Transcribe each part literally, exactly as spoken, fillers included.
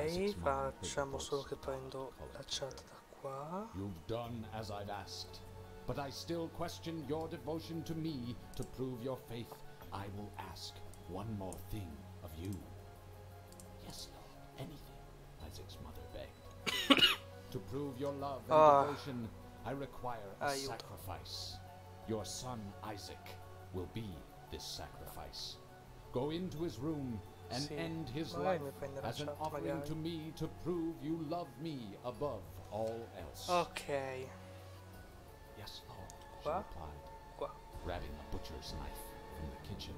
facciamo solo che prendo la chat da qua. You've done as I've asked, but I still question your devotion to me. To prove your faith, I will ask one more thing of you. Yes, Lord, anything, Isaac's mother begged. To prove your love and oh. devotion, I require a Aiuto. sacrifice. Your son Isaac will be this sacrifice. Go into his room and sì. end his magari life as an offering magari. to me to prove you love me above all else. Ok. Yes, Lord, she Qua? replied, Qua. grabbing a butcher's knife from the kitchen.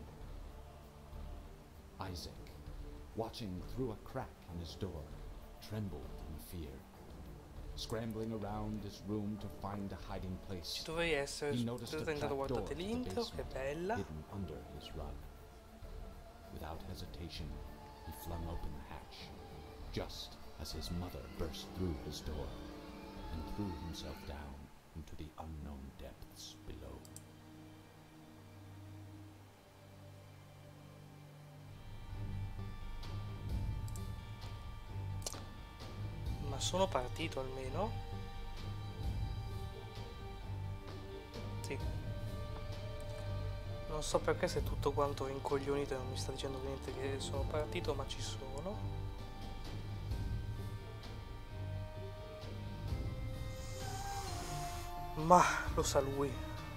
Isaac, watching through a crack in his door, trembled in fear. Scrambling around his room to find a hiding place, Ci dovrei essere. he noticed a Intanto trap door guardate to the l'intro, che basement, bella. hidden under his rug. Without hesitation, he flung open the hatch, just as his mother burst through his door and threw himself down into the unknown depths below. Ma sono partito almeno? Sì. Non so perché se tutto quanto è incoglionito e non mi sta dicendo niente che sono partito, ma ci sono. Ma lo sa lui.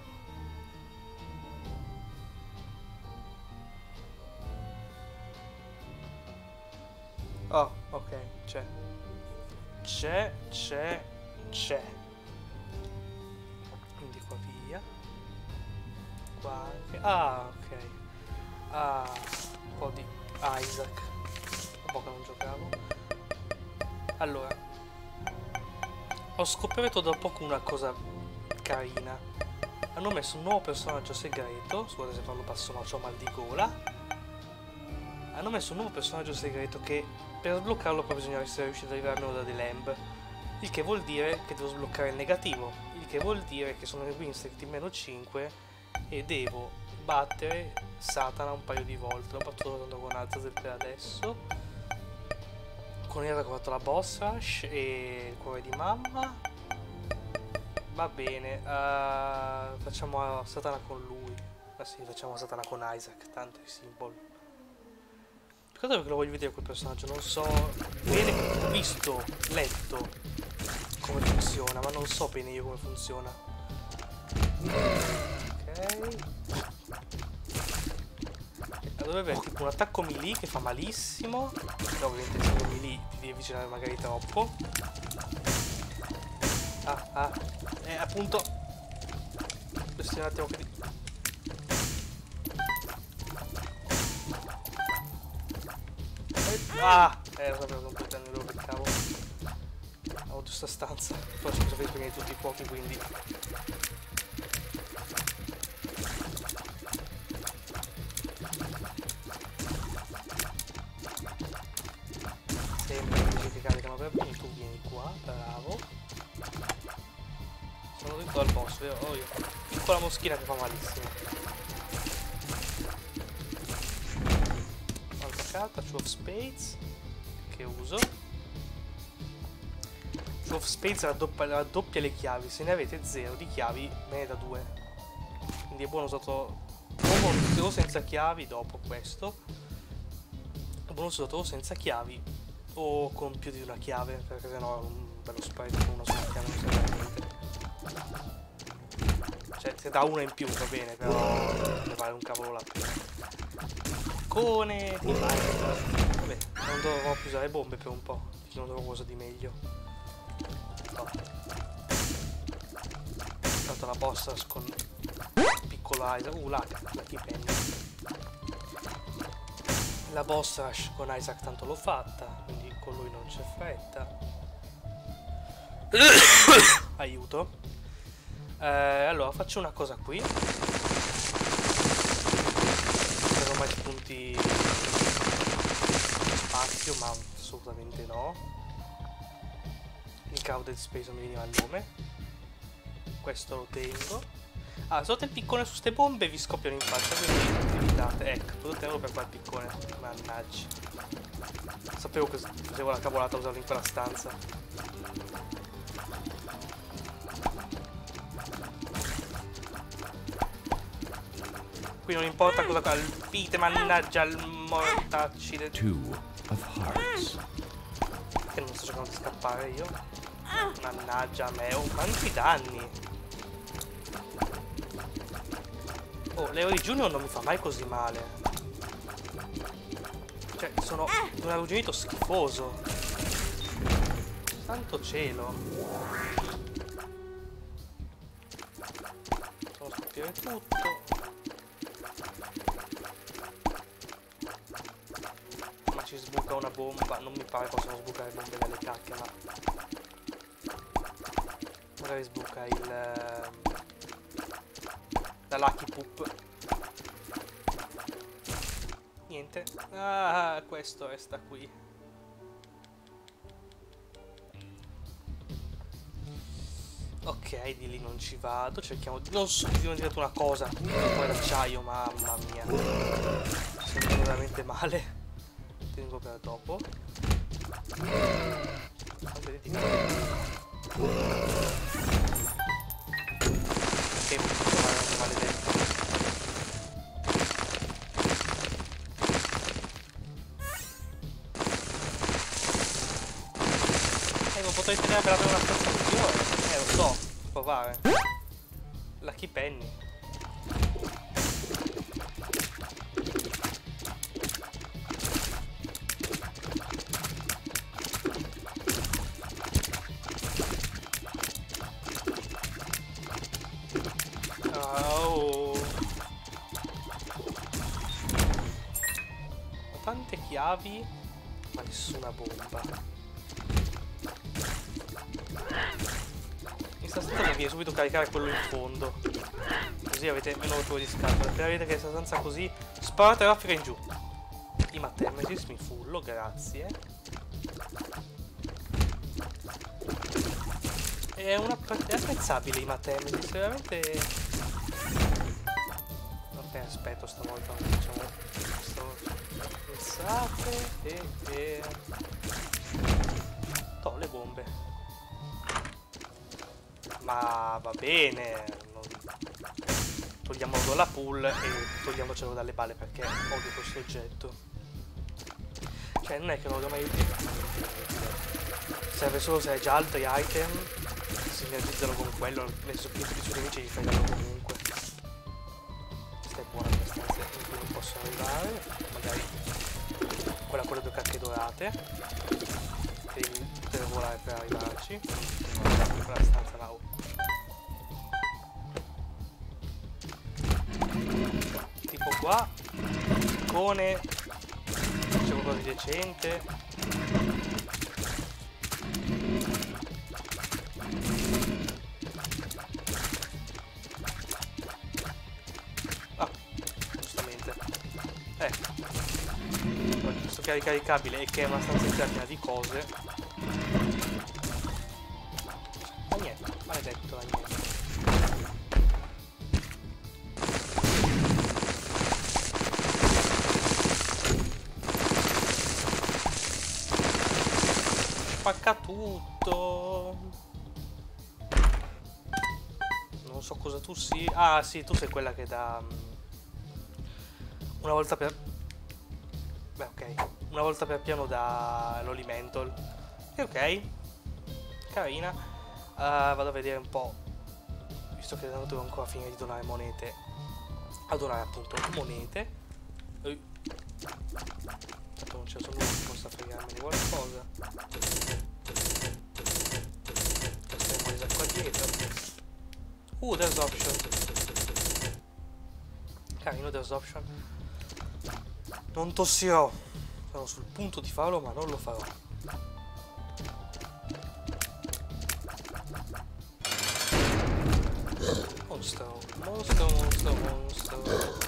Oh, ok, c'è. C'è, c'è, c'è. Quindi qua via. Qua anche. Ah, ok. Ah, un po' di Isaac. Un po' che non giocavo. Allora, ho scoperto da poco una cosa carina. Hanno messo un nuovo personaggio segreto. Scusate se parlo basso, ma c'ho mal di gola. Hanno messo un nuovo personaggio segreto che per sbloccarlo poi bisogna essere riusciti ad arrivare almeno da The Lamb. Il che vuol dire che devo sbloccare il negativo. Il che vuol dire che sono nel Winstreak in meno cinque e devo battere Satana un paio di volte. L'ho battuto soltanto con Azazel per adesso. Con Era ho fatto la boss rush e il cuore di mamma. Va bene, uh, facciamo Satana con lui. Ah sì, facciamo Satana con Isaac, tanto è symbol. Ricordo perché lo voglio vedere quel personaggio, non so bene, ho visto, letto come funziona, ma non so bene io come funziona. Ok. Dovrebbe avere tipo un attacco melee che fa malissimo. Però ovviamente se non melee ti devi avvicinare magari troppo. Ah, ah, eh appunto. Questo è un attimo che ti... Ah! Eh, lo sapevo completamente, lo beccavo. Avevo giusta stanza. Forse mi sapevo spegnere tutti i fuochi, quindi... Sempre i nemici che caricano per bene. Tu vieni qua, bravo. Sono dentro al boss, vero? Oh, io. Piccola moschina che fa malissimo. Carta, Two of Spades che uso. Two of Spades raddoppia, raddoppia le chiavi. Se ne avete zero di chiavi me ne da due, quindi è buono usato o senza chiavi. Dopo questo è buono usato o senza chiavi o con più di una chiave, perché sennò è un bello spread con una sola chiave non serve a niente. Cioè se da una in più va bene, però ne vale un cavolo la pena. Di Minecraft. Vabbè, non dovrò più usare bombe per un po', non dovrò cosa di meglio. No. Tanto la boss con piccolo Isaac. Uh, la Lucky Penny. La boss rush con Isaac tanto l'ho fatta, quindi con lui non c'è fretta. Aiuto. Eh, allora faccio una cosa qui. Mai spunti spazio, ma assolutamente no. Il crowded space non mi veniva il nome. Questo lo tengo. Ah, sotto il piccone su ste bombe vi scoppiano in faccia, quindi evitate. Ecco, potevo tenerlo per fare il piccone. Mannaggia. Sapevo che facevo la cavolata a usarlo in quella stanza. Qui non importa cosa colpite, mannaggia il mortacci del... Two of hearts. Che non sto cercando di scappare io. Mannaggia a me, oh, quanti danni. Oh, Leori Junior non mi fa mai così male. Cioè, sono un arrugginito schifoso. Santo cielo. Devo scoprire tutto. Ma ci sbuca una bomba. Non mi pare possano sbucare bombe dalle cacche, ma... magari sbuca il... la Lucky Poop. Niente. Ah, questo resta qui. Ok, di lì non ci vado. Cerchiamo di... non so, di dimenticato una cosa. Poi l'acciaio, mamma mia. Sento veramente male. Tengo per dopo. Vedete che... tempo di trovare un maledetto. Eh, non potrei tenere per avere una stanza migliore. Eh, lo so, provare. Lucky Penny. Tante chiavi, ma nessuna bomba. In sta stanza mi viene subito caricare quello in fondo. Così avete meno rotture di scatola. Appena vedete che questa stanza così, sparate raffica in giù. I Matermesis mi fullo, grazie. È una è apprezzabile i Matermesis, veramente. Ok, aspetto stavolta, non facciamo questo. Pensate e, e... to le bombe. Ma va bene, non... togliamolo dalla pool e togliamocelo dalle balle perché odio questo oggetto. Cioè non è che non lo mai... serve solo se hai già altri item, si sinergizzano con quello, le soppiette dei suoi nemici gli fregano comunque. Questa è buona questa stanza in cui non posso arrivare, magari quella con le due cacche dorate. Devi per volare per arrivarci. Non ho dato quella stanza là. Tipo qua. Icone. C'è qualcosa di decente. Ah, giustamente. Ecco. Questo che è ricaricabile e che è una stanza intera piena di cose. Ma niente, maledetto la niente. Spacca tutto. Non so cosa tu sia. Ah sì, tu sei quella che dà una volta per... beh ok, una volta per piano da l'Olimental. E ok, carina. uh, Vado a vedere un po', visto che non devo ancora finire di donare monete, a donare appunto monete. Ehi. Tanto non c'è solo uno che possa fregarmene qualcosa. Passiamo le qua dietro. Uh, there's option. Carino, there's option. Non tossirò. Sono sul punto di farlo, ma non lo farò. Monstro, monstro, monstro, monstro.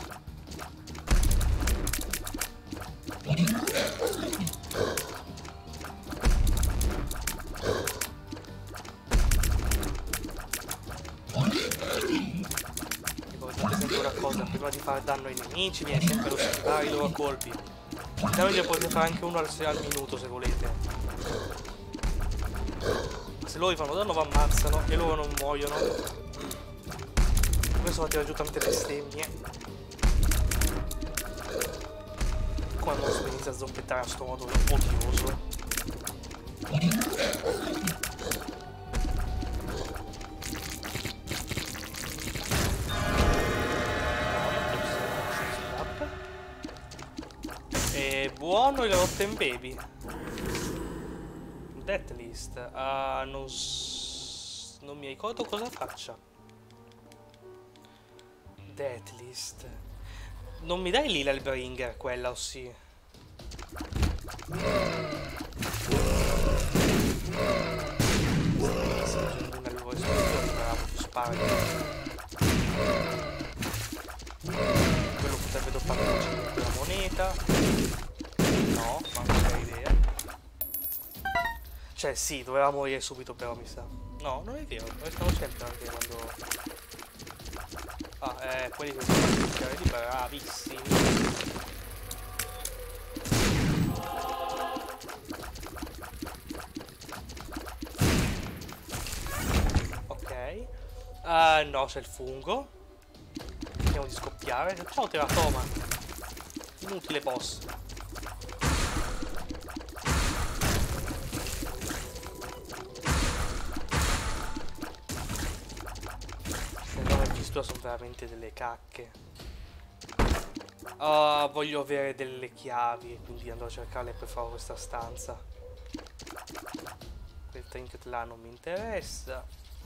Ricordate sempre una cosa, prima di fare danno ai nemici viene sempre lo schivare i loro colpi. Damage potete fare anche uno al, al minuto se volete. Ma se loro fanno danno vi ammazzano e loro non muoiono. Questo va a tirare giù tante bestemmie. Quando si inizia a zompettare a sto modo odioso. È buono il Rotten Baby. Deathlist. Uh, non, s non mi ricordo cosa faccia. Deathlist. Non mi dai lì l'Hellbringer quella o sì? Quello potrebbe doppiare quella moneta. No, ma non c'è idea. Cioè sì, doveva morire subito però mi sa. No, non è vero, restano sempre anche quando... Ah, eh, quelli che sono lì bravissimi. Ok. Uh, no, c'è il fungo. Vediamo di scoppiare. Ciao teratoma. Inutile boss. Sono veramente delle cacche. Uh, voglio avere delle chiavi, quindi andrò a cercarle per fare questa stanza. Quel trinket là non mi interessa.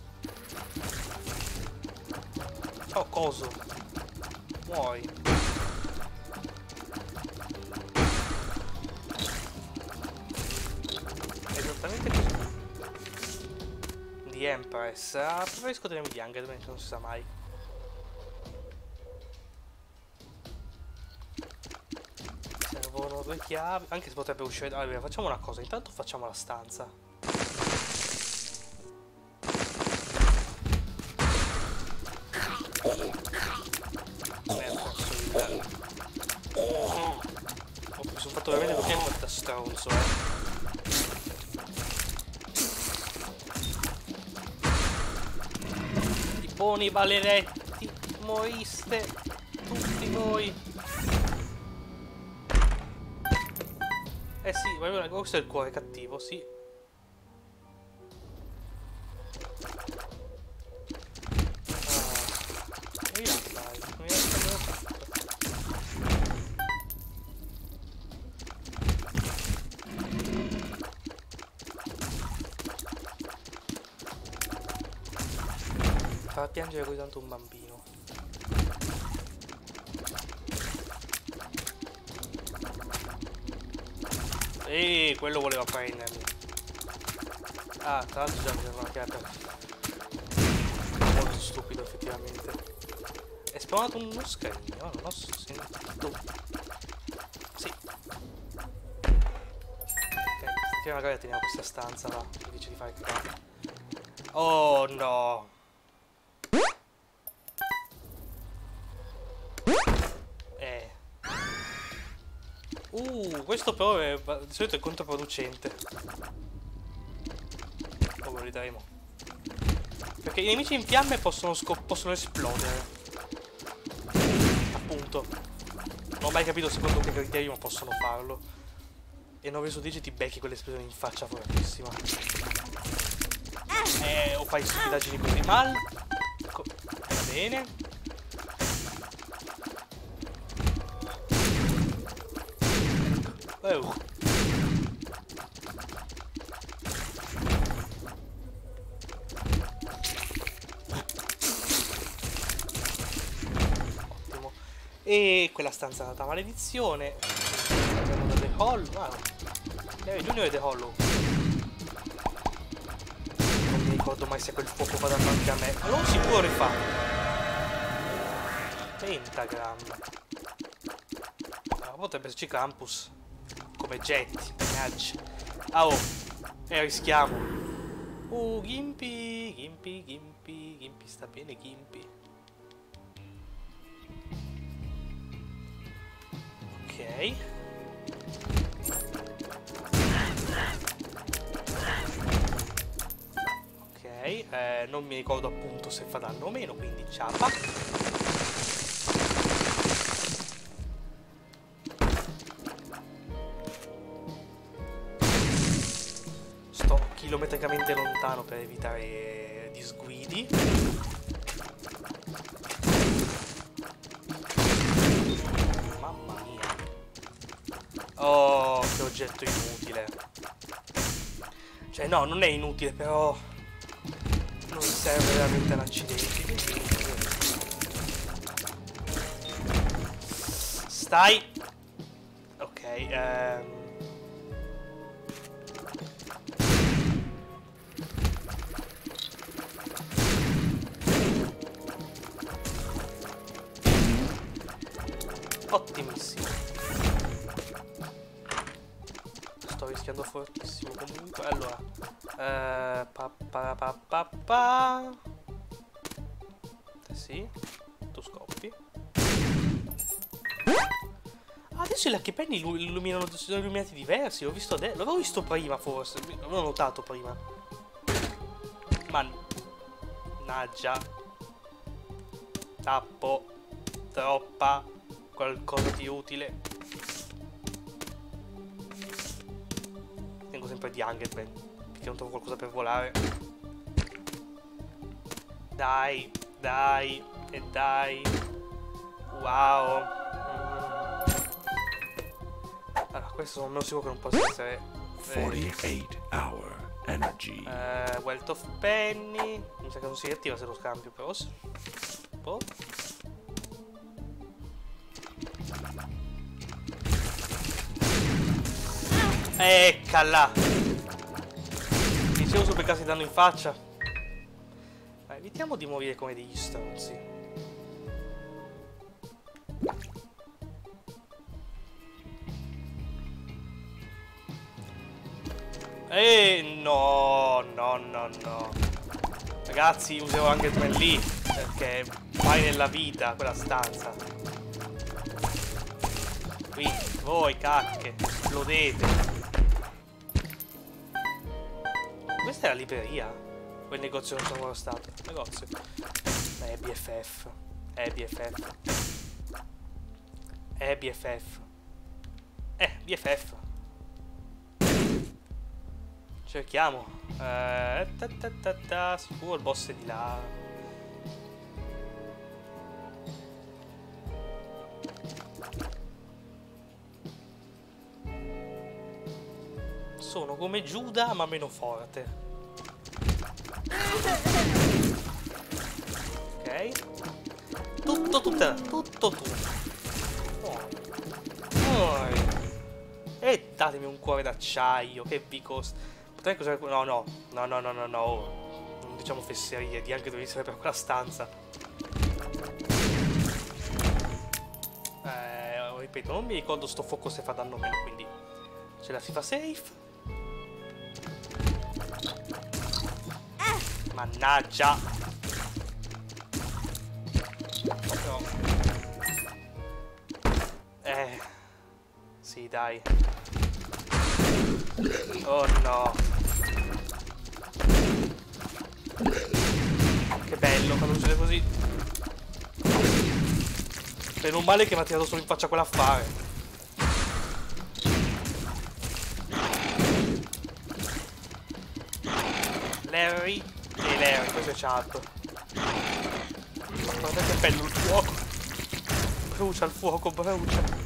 Oh, coso. Muori. Esattamente così. The Empress. Uh, preferisco tenere di Angry, non si sa mai. Due chiavi, anche se potrebbe uscire. Allora, facciamo una cosa, intanto facciamo la stanza. Merda, il... oh, mi sono fatto veramente due piani da stronzo, eh. I buoni maledetti, moriste tutti voi. Eh sì, ma questo è il cuore cattivo, sì. Ah, e là, dai, non mi avevo fatto. Fa piangere così tanto un bambino. Ehi, quello voleva prendermi. Ah, tra l'altro già mi sembra che abbia... Molto stupido effettivamente. È spawnato uno schermo, non ho sentito. Sì. Ok, stasera magari teniamo questa stanza là, mi dice di fare il crack. Oh no. Eh. Uh, questo però è, di solito è controproducente. Oh, lo ridaremo. Perché i nemici in fiamme possono, possono esplodere. Appunto. Non ho mai capito secondo che criterio ma possono farlo. E nove su dieci ti becchi quell'esplosione in faccia fortissima. Eh, o fai stupidaggini così mal. Va bene. Oh. Ottimo. E quella stanza è andata maledizione. Abbiamo da The Hollow. Ah no. Eh, Junior e The Hollow. Non mi ricordo mai se quel fuoco va davanti a me. Ma non si può rifare. Pentagram. Ah, potrebbe esserci Campus. Come Jetty, mannaggia. Ah oh, e rischiamo. Uh, Gimpy, Gimpy, Gimpy, Gimpy sta bene, Gimpy. Ok. Ok, eh, non mi ricordo appunto se fa danno o meno, quindi ciapa. Sto chilometricamente lontano per evitare disguidi. Mamma mia. Oh, che oggetto inutile. Cioè no, non è inutile, però non serve veramente un accidente. Stai. Ok, ehm ottimissimo. Sto rischiando fortissimo comunque. Allora, eh, pa, pa, pa, pa, pa. Eh sì, tu scoppi. Ah, adesso i lucky penny illuminano, sono illuminati diversi. L'ho visto adesso. L'avevo visto prima forse. L'avevo notato prima. Mannaggia. Tappo. Troppa. Qualcosa di utile. Tengo sempre di Hungerman, perché non trovo qualcosa per volare. Dai, dai, e dai. Wow. Mm. Allora, questo sono sicuro che non posso essere. forty-eight hour energy. Eh, Wealth of Penny. Mi sa che non si riattiva se lo scambio, però. Boh. Eccala! Dicevo su per caso danno in faccia. Ma evitiamo di morire come degli stronzi. Eh no, no, no, no. Ragazzi, userò anche il lì, perché mai nella vita quella stanza. Qui, voi cacche, esplodete. Questa è la libreria? O il negozio non sono ancora stato? Negozio. Eh, B F F. Eh, B F F. Eh, B F F. Eh, B F F. Cerchiamo. Eh, ta ta ta ta. Sicuro il boss è di là. Sono come Giuda ma meno forte. Ok. Tutto, tutto, tutto tu. Oh. Oh. E datemi un cuore d'acciaio. Che vi costa. Potrei cos'è? No, no, no, no, no, no, no. Non diciamo fesserie. Di anche dove essere per quella stanza. Eh, ripeto, non mi ricordo sto fuoco se fa danno o meno, quindi ce la si fa safe. Mannaggia. No. Eh. Sì, dai. Oh no. Che bello quando succede così. Per un male che mi ha tirato solo in faccia quell'affare. Larry e Larry, questo è chat. Guardate che bello il fuoco. Brucia il fuoco, brucia.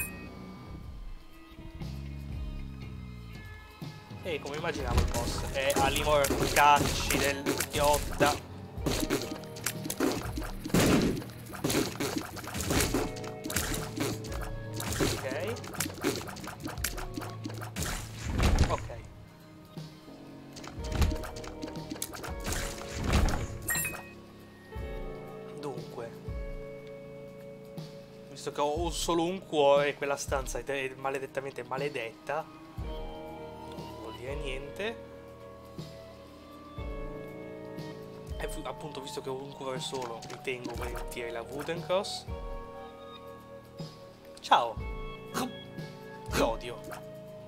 E come immaginavo il boss è ali morcacci del Piotta. Ok. Ok. Dunque, visto che ho solo un cuore e quella stanza è maledettamente maledetta, niente. E appunto, visto che ho un cuore solo, mi tengo volentieri la Wooden Cross. Ciao. Ti odio.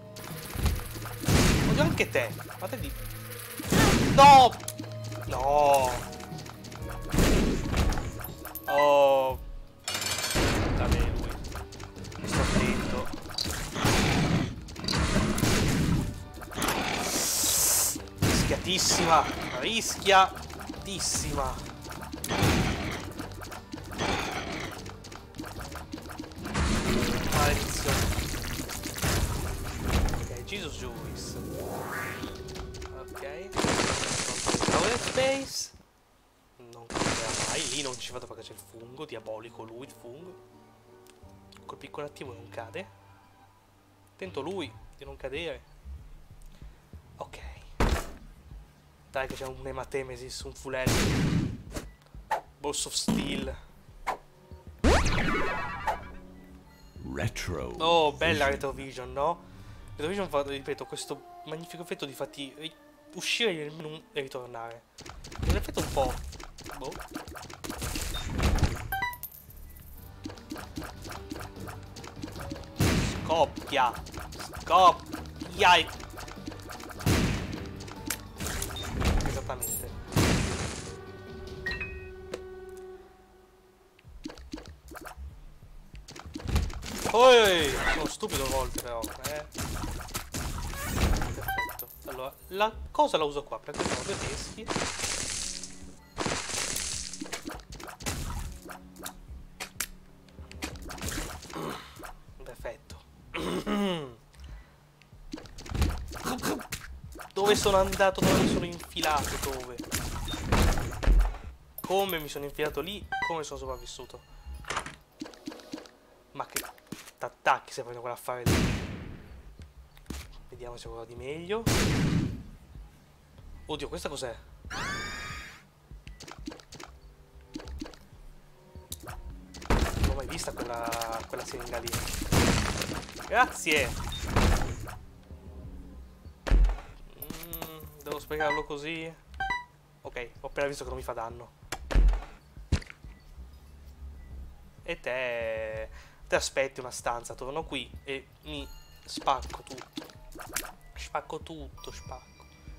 Odio anche te. Ma te di... No! No! Oh... Vabbè, lui. Mi sto attento. Rischiatissima. Rischiatissima. Maledizione. Ok, Jesus Juice. Ok. Power Space. Non cadrà mai. Lì non ci vado perché c'è il fungo. Diabolico lui, il fungo. Col piccolo attivo non cade. Attento lui di non cadere. Ok. Dai che c'è un Hematemesis, un fulello. Boss of Steel. Retro. Oh, bella vision. Retrovision, no? Retrovision fa, ripeto, questo magnifico effetto di farti ri- uscire nel menu e ritornare. È un effetto un po'... boh. Scoppia! Scoppia! Esattamente. Oi! Sono stupido a volte però, eh. Perfetto. Allora, la cosa la uso qua, perché sono due teschi. Perfetto. Dove sono andato? Dove mi sono infilato? Dove? Come mi sono infilato lì? Come sono sopravvissuto? Ma che t'attacchi se prendo quell'affare lì? Vediamo se ho qualcosa di meglio. Oddio, questa cos'è? Non l'ho mai vista quella, quella siringa lì. Grazie! Mm, devo spiegarlo così. Ok, ho appena visto che non mi fa danno. E te... te aspetti una stanza, torno qui e mi spacco tutto. Spacco tutto, spacco.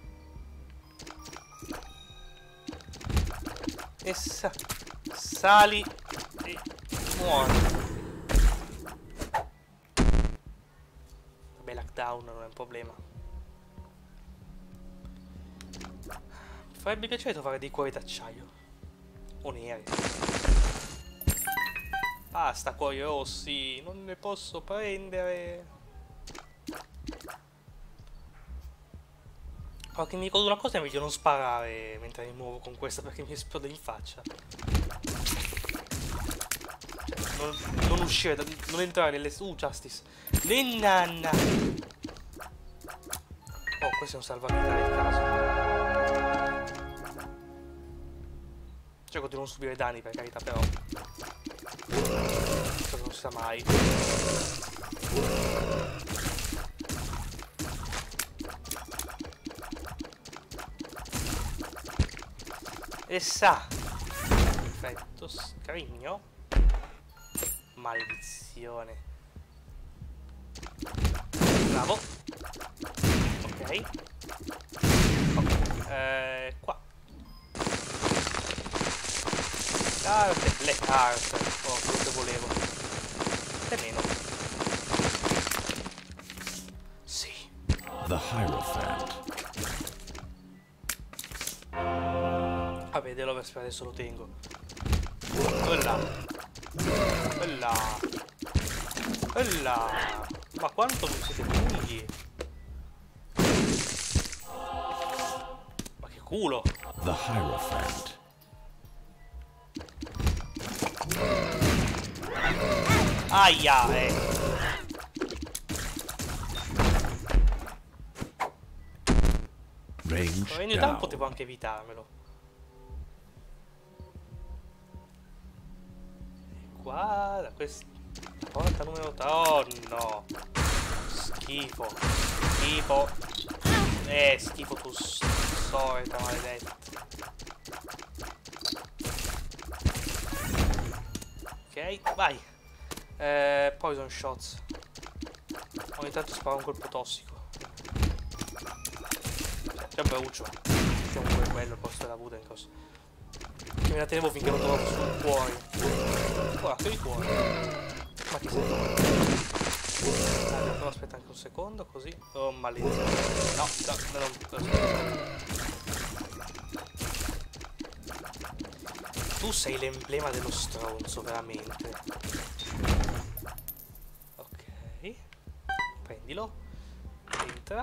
E sa... sali e muori. Vabbè, lockdown non è un problema. Mi farebbe piacere trovare dei cuori d'acciaio. O neri. Basta cuori rossi, non ne posso prendere. Ma che mi ricordo una cosa è meglio non sparare mentre mi muovo con questa perché mi esplode in faccia. Cioè, non, non uscire, da, non entrare nelle... Uh, Justice. Le nanna. Oh, questo è un salvavita nel caso. Cerco di non subire danni per carità però. Questo non si sa mai. E sa. Perfetto, scrigno. Maledizione. Bravo. Ok. Ok. Eh, qua. Carte, le carte. Oh, quello che volevo. E meno. Sì. The Hierophant. Vabbè, dell'overspray adesso lo tengo. Quella. Quella. Quella. Ma quanto mi siete lunghi? Ma che culo. The Hierophant. Aia, eh. Range Ogni tanto down. potevo anche evitarmelo. E qua, da questa porta numero tre. Oh no. Schifo. Schifo. Eh, schifo tu solita maledetta. Ok, vai. Eh, poison shots. Ogni tanto sparo un colpo tossico. Che brucio. Comunque quello il posto della Budenkos. Che me la tenevo finché non trovo sul cuore. Ora, che di cuore? Ma chi sei? Allora, però aspetta anche un secondo, così. Oh, maledizione. No, no, no, non... Tu sei l'emblema dello stronzo, veramente. Ok. Prendilo. Entra.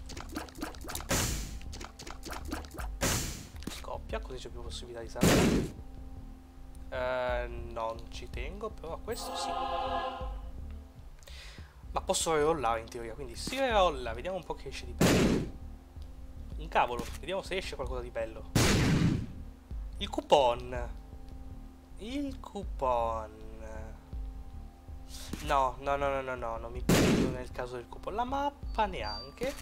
Scoppia, così c'è più possibilità di salvare. Uh, non ci tengo, però a questo sì. Ma posso rerollare in teoria, quindi si rerolla, vediamo un po' che esce di bello. Un cavolo, vediamo se esce qualcosa di bello. Il coupon. Il coupon. No, no, no, no, no, no, non mi prendo nel caso del coupon. La mappa neanche.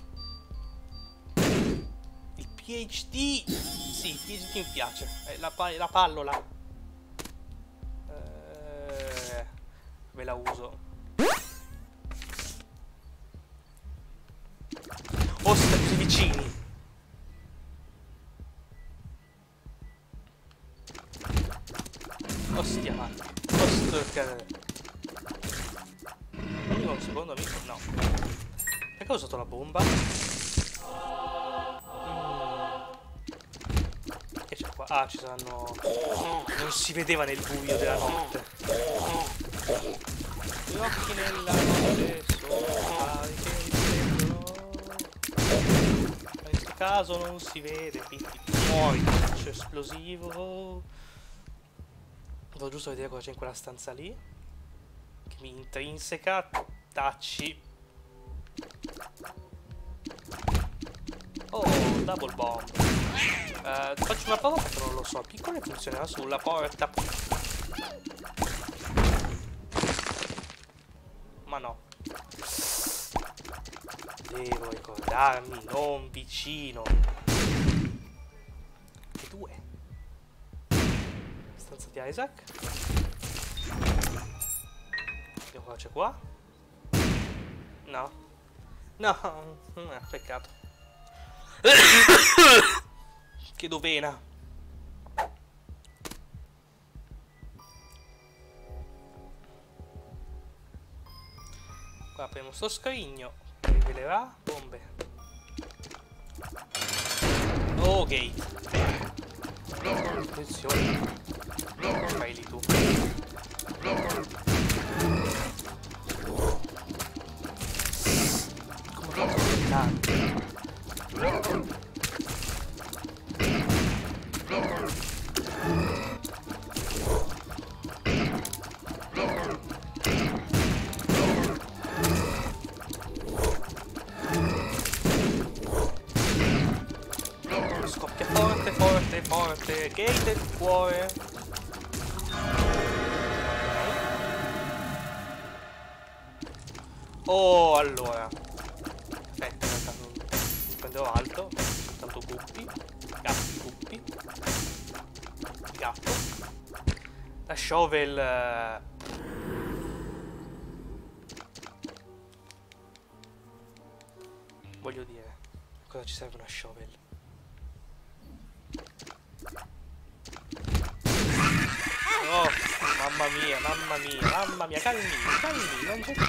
Il P H D. Sì, il P H D mi piace. Eh, la, pa la pallola. Eh, ve la uso. Oh, siete così vicini. Ostia, ma. Ostia. Io un secondo amico. No. Perché ho usato la bomba? Mm. Che c'è qua? Ah, ci saranno. Non si vedeva nel buio della notte. Gli occhi nella notte sopra che riflettono. In questo caso non si vede, quindi muori, calcio esplosivo. Devo giusto vedere cosa c'è in quella stanza lì. Che mi intrinseca. Tacci. Oh, double bomb. Uh, faccio una prova perché non lo so. Piccole funzionerà sulla porta. Ma no. Devo ricordarmi, non vicino. E due. Stanza di Isaac. Vediamo cosa c'è qua. No. No. Eh, peccato. Che dovena. Qua apriamo sto scrigno. Rivelerà bombe. Oh, gate. Attenzione. Fai lì tu. Come faccio a lontano? Scoppia forte, forte, forte. Gate del cuore. Oh, allora. Aspetta, in realtà non, non prenderò altro. Soltanto guppi. Gatti, guppi. Gatto. La shovel. Voglio dire, cosa ci serve una shovel? Oh, mamma mia, mamma mia, mamma mia, calmi, calmi, non c'è.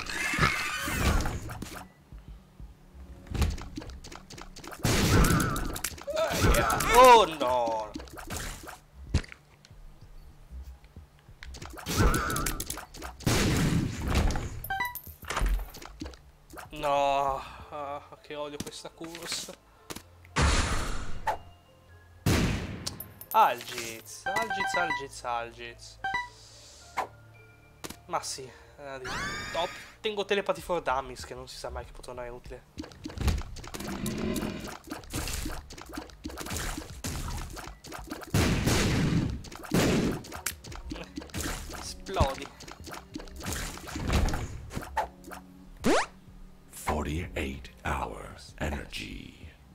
Oh no! No, ah, che odio questa corsa. Algiz, Algiz, Algiz, Algiz. Ma sì, eh, no, tengo telepathy for dummies che non si sa mai che potrà andare utile. Esplodi. forty-eight hours energy.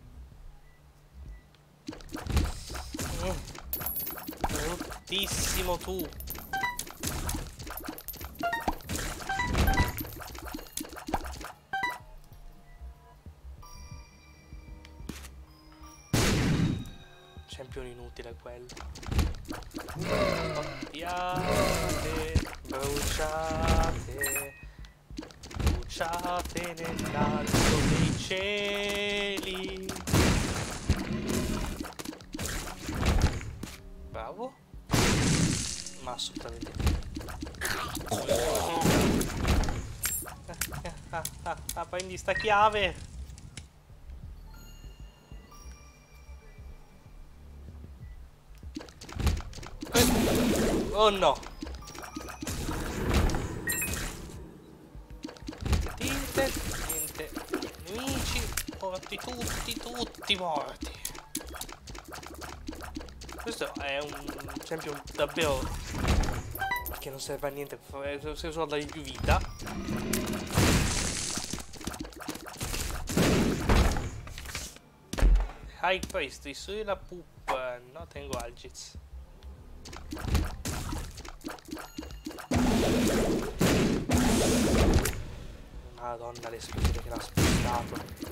Bruttissimo tu. Champion inutile quello. Scoppiate, bruciate, bruciate nell'alto dei cieli. Bravo. Ma assolutamente ah, ah, ah, ah, prendi sta chiave. Oh no. Niente, niente. Nemici, morti tutti, tutti morti. Questo è un champion davvero che non serve a niente, serve solo a dargli più vita. High Priest, distruggi la poop. No, tengo Algiz. Madonna, l'esplosione che l'ha spostato.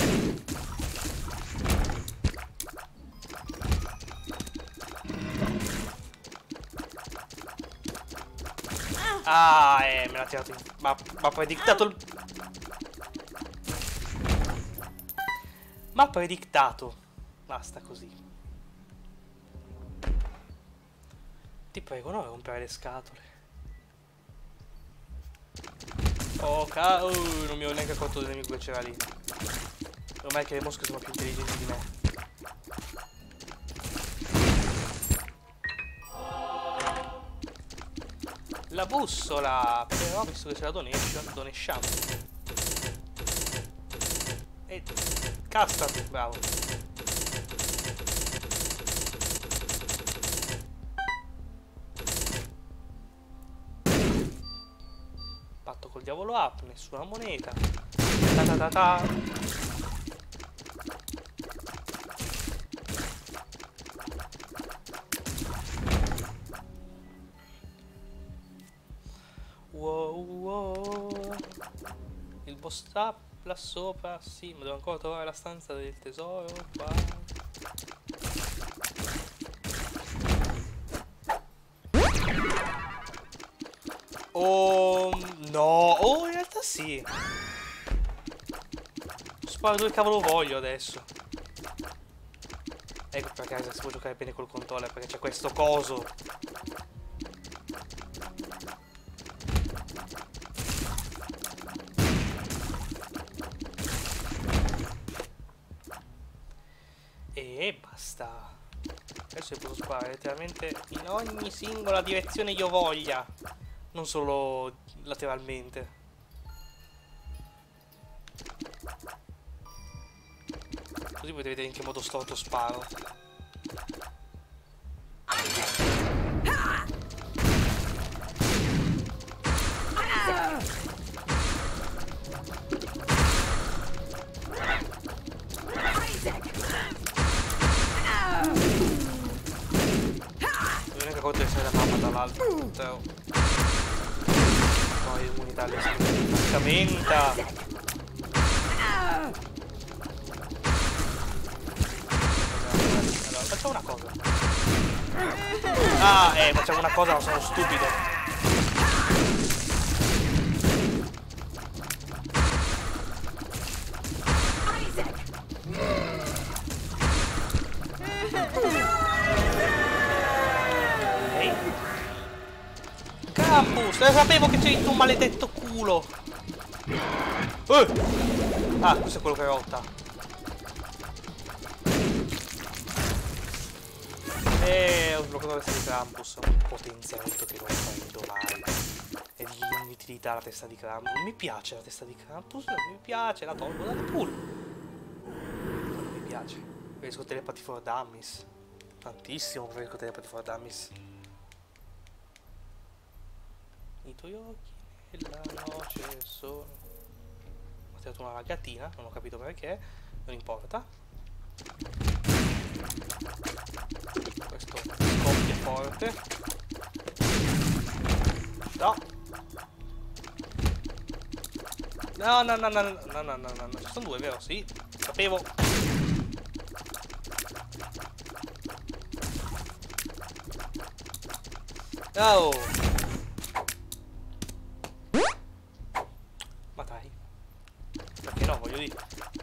Ah, eh, me l'ha tirato in... Ma ha predictato il... Ma ha predictato. Basta così. Ti prego, non rompere le scatole. Oh, ca... Oh, non mi ho neanche accorto del nemico che c'era lì. Ormai che le mosche sono più intelligenti di me. La bussola, però visto che c'è la donation, donation. E casta, bravo. Patto col diavolo up, nessuna moneta. Ta ta ta ta. Wow, wow. Il boss trap là sopra, sì, ma devo ancora trovare la stanza del tesoro qua. Oh no, oh in realtà sì. Sparo dove cavolo voglio adesso. Ecco perché Isaac si può giocare bene col controller, perché c'è questo coso. E basta. Adesso io posso sparare letteralmente in ogni singola direzione io voglia, non solo lateralmente. Così potete vedere in che modo storto sparo. L'unica cosa è essere la mamma dall'altro. Poi immunità alle spaccamenta. Allora, facciamo una cosa. Ah, eh, facciamo una cosa, ma sono stupido. Campus, eh, sapevo che c'eri tu, maledetto culo. Eh. Ah, questo è quello che rotta. E ho sbloccato la testa di Krampus, un potenziamento che non prendo mai. È di inutilità la testa di Krampus. Non mi piace la testa di Krampus, non mi piace, la tolgo dalle pool. Non mi piace. Preferisco Telepathy for Dummies. Tantissimo preferisco Telepathy for Dummies. I tuoi occhi nella noce sono... Ho tirato una ragatina, non ho capito perché, non importa. Questo scoppia forte. No. No, no, no, no, no, no, no, no, no, ci sono due, vero? Sì, sapevo. Oh! Ma dai. Perché no, voglio dire.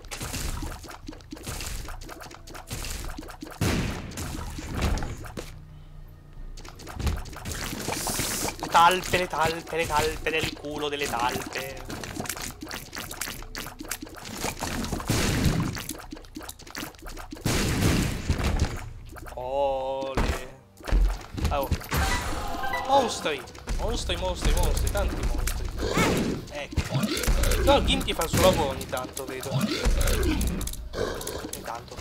Le talpe, le talpe, le talpe del culo delle talpe. Oh, le... Oh. Mostri! Mostri, mostri, mostri, tanti mostri. Ecco. No, Gimpy fa il suo lavoro ogni tanto, vedo. Ogni tanto.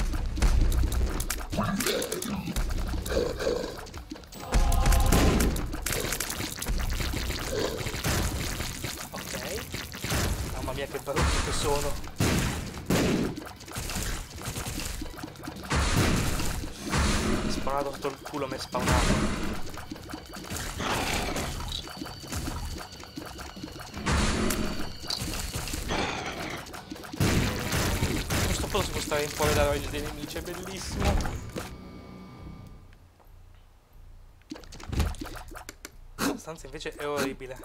Ok. Mamma mia che brutti che sono. Mi è spawnato sotto il culo, mi è spawnato. Si può stare in fuori dalla range dei nemici, è bellissimo. La stanza invece è orribile.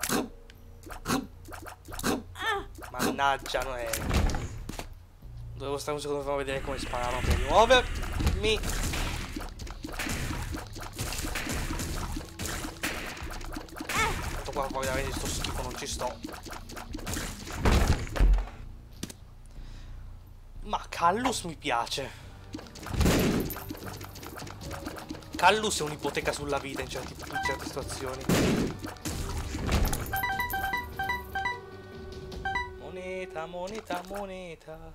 Mannaggia, non è... Dovevo stare un secondo per vedere come sparavano per rimuovermi. Tanto qua fuori dalla range sto schifo, non ci sto. Ma Callus mi piace. Callus è un'ipoteca sulla vita in, certi, in certe situazioni. Moneta, moneta, moneta.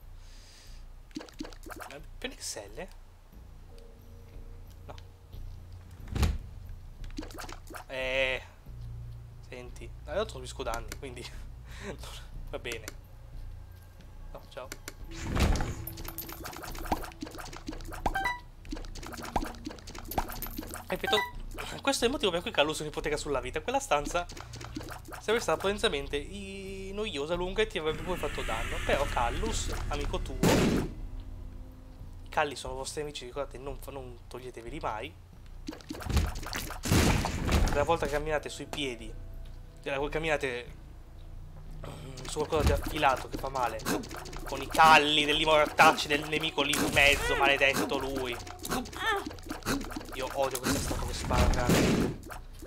Penexelle? No. Eh. Senti. Adesso subisco danni, quindi va bene. No, ciao. Ripeto, questo è il motivo per cui Callus è un'ipoteca sulla vita. Quella stanza sarebbe stata potenzialmente noiosa, lunga e ti avrebbe poi fatto danno. Però Callus, amico tuo, i Calli sono vostri amici, ricordate, non, non toglieteveli mai. La volta che camminate sui piedi, la camminate su qualcosa di affilato che fa male, con i calli degli mortacci del nemico lì in mezzo, maledetto lui. Io odio questa statua che spara veramente.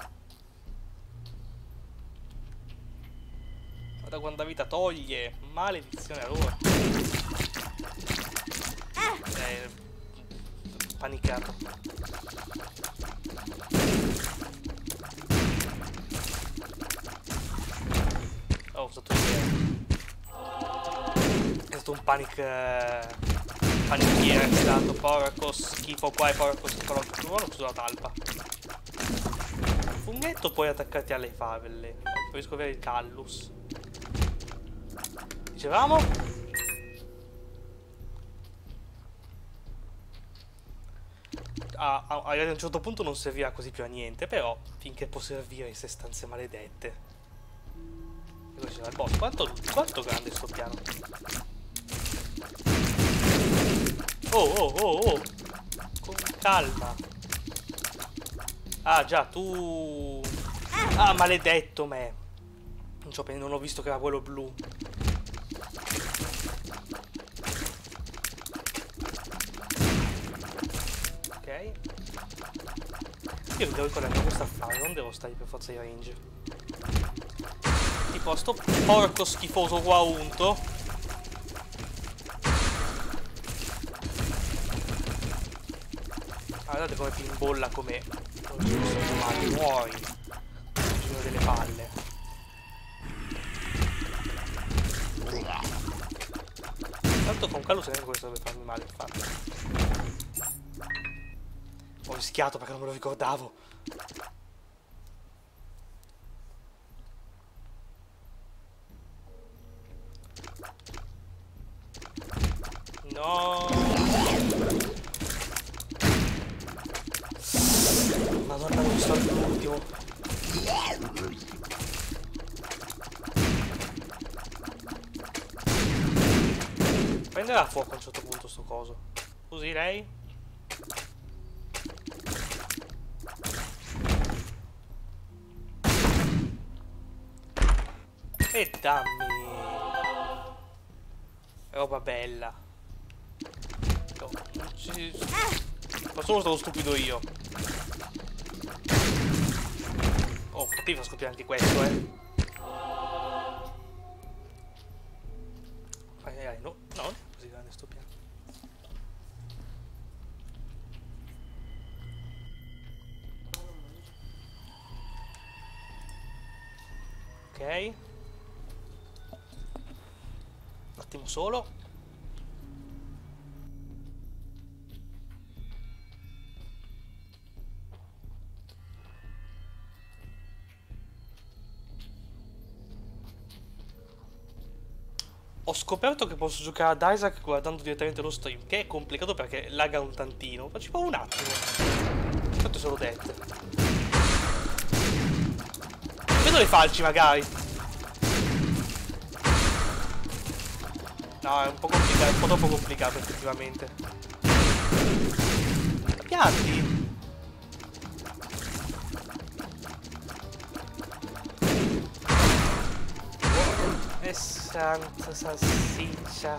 Guarda quanta vita toglie, maledizione a loro. Eh, panicato. Oh, stato è stato un panic eh, panichiere, è stato porco schifo qua e porco schifo là. Non ho chiuso la talpa. Funghetto poi attaccati alle favelle. Poi scoprire il Callus. Dicevamo? A, a, a un certo punto non serviva così più a niente, però finché può servire in queste stanze maledette. E questo era il boss. Quanto, quanto grande sto piano? Oh, oh, oh, oh. Con calma. Ah, già, tu... Ah, maledetto me. Non, so, non ho visto che era quello blu. Ok. Io devo ricordare questo affare, non devo stare per forza di range. Tipo sto porco schifoso qua unto. Ah, guardate come pimbolla come... Male, muori. Il giro delle palle. Tanto con Callus neanche questo dovrebbe farmi male, infatti. Ho rischiato perché non me lo ricordavo. No. Madonna, non sto all'ultimo. Prenderà a fuoco a un certo punto sto coso. Così lei. E dammi roba bella. No, ci... Ma sono stato stupido io. Oh, potevo scoppiare anche questo, eh. Ai, ai, no, no, non è così grande sto piano. Ok. Un attimo solo. Ho scoperto che posso giocare ad Isaac guardando direttamente lo stream, che è complicato perché lagga un tantino, ma ci fa un attimo. Tanto se l'ho detto. Vedo le falci magari. No, è un po' complicato, è un po' troppo complicato effettivamente. Pianti. E santa salsiccia.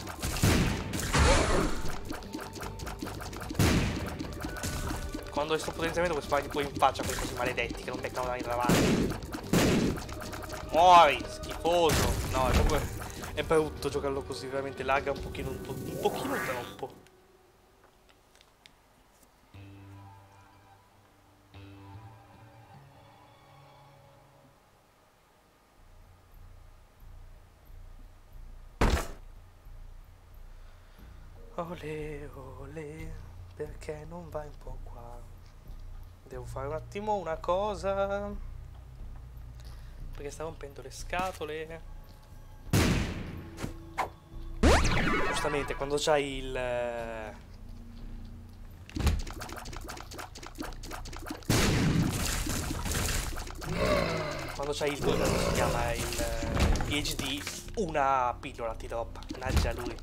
Quando li sto potenziamento puoi sparargli poi in faccia quei cosi maledetti che non beccano da davanti. Muori, schifoso. No, è proprio... È brutto giocarlo così, veramente lagga un pochino, un, po un pochino troppo. Ole, ole, perché non vai un po' qua? Devo fare un attimo una cosa. Perché sta rompendo le scatole. Giustamente, quando c'hai il... Quando c'hai il... come si chiama? Il, il P H D, una pillola ti droppa. Mannaggia lui.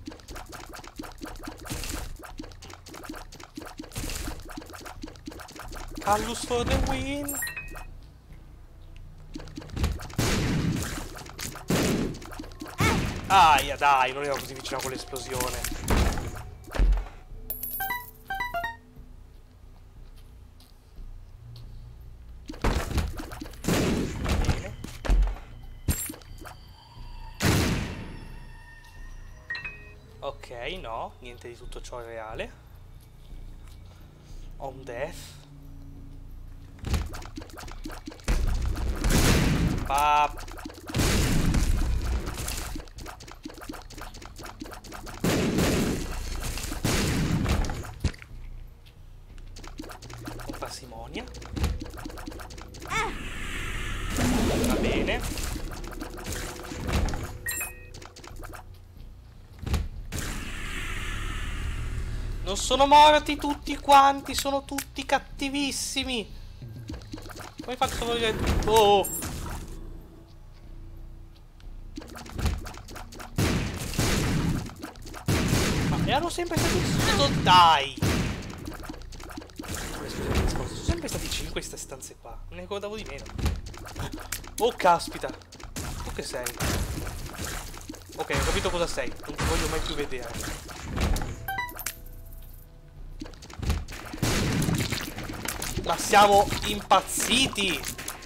Callus for the win! Aia, dai, non ero così vicino a quell'esplosione. Bene. Ok, no, niente di tutto ciò è reale. On death. Pa... Con parsimonia. Va bene. Non sono morti tutti quanti, sono tutti cattivissimi. Come hai fatto a morire tutto? Oh. Ma erano sempre stati... Dai! Sono sempre stati cinque queste stanze qua. Non ne ricordavo di meno. Oh caspita. Tu che sei? Ok, ho capito cosa sei. Non ti voglio mai più vedere. Ma siamo impazziti!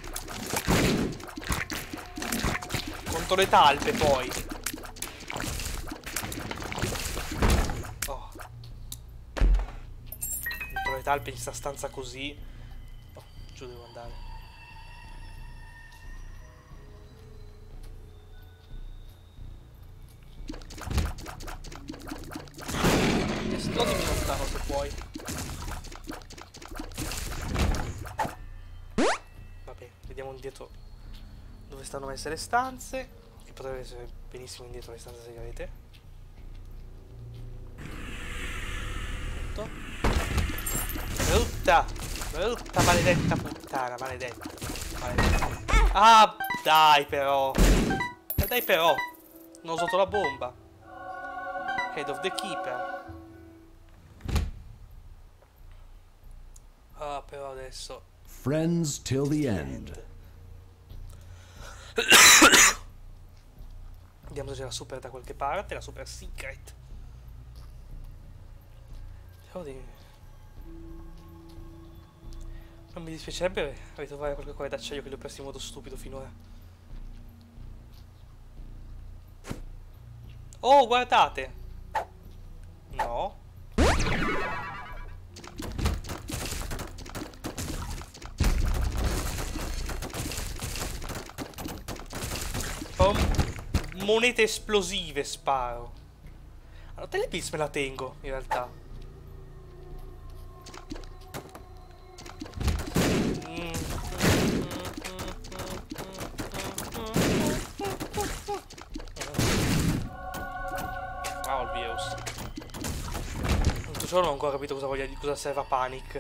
Contro le talpe poi. Oh. Contro le talpe in sta stanza così. Oh, giù devo andare. Esplodimi lontano se puoi. Vediamo indietro dove stanno messe le stanze, che potrebbe essere benissimo indietro le stanze segrete. Punto. Brutta, brutta, maledetta puttana, maledetta, maledetta. Ah, dai però, eh, dai però, non ho usato la bomba. Head of the Keeper. Ah, però adesso... Friends till the end. Vediamo se c'è la super da qualche parte, la super secret. Di... Non mi dispiacerebbe ritrovare qualche cuore d'acciaio che li ho persi in modo stupido finora. Oh, guardate! No. Oh, monete esplosive sparo. Allora, Telepills me la tengo, in realtà. Wow, il virus. Tutto ciò non ho ancora capito cosa voglia, cosa serva Panic.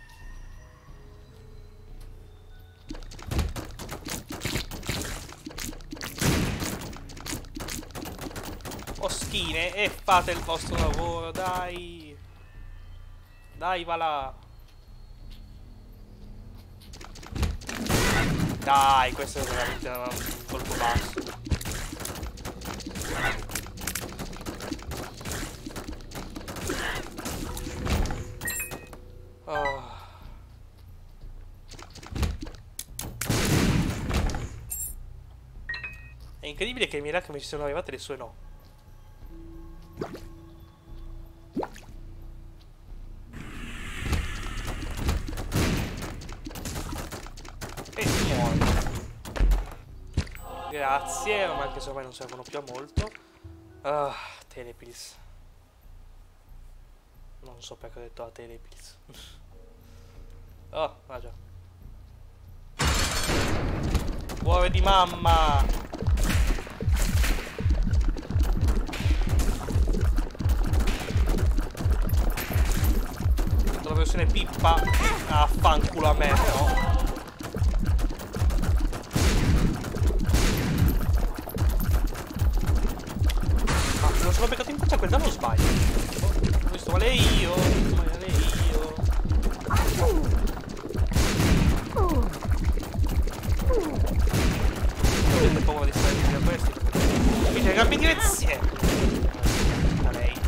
Oschine, e fate il vostro lavoro, dai. Dai, va là. Dai, questo è veramente un colpo basso. Oh. È incredibile che i miei lacrime ci siano arrivate e le sue no. E muore. Grazie, ma anche se ormai non servono più a molto. Ah, Telepills. Non so perché ho detto a Telepills. Oh, ah già. Cuore di mamma! La versione pippa. Ah, fanculo a me, no? Non sono beccato in faccia quel danno o sbaglio? Ho visto male io, ho visto male io. Non avete paura di stare vicino a questi. Quindi cambi direzione. Da lei.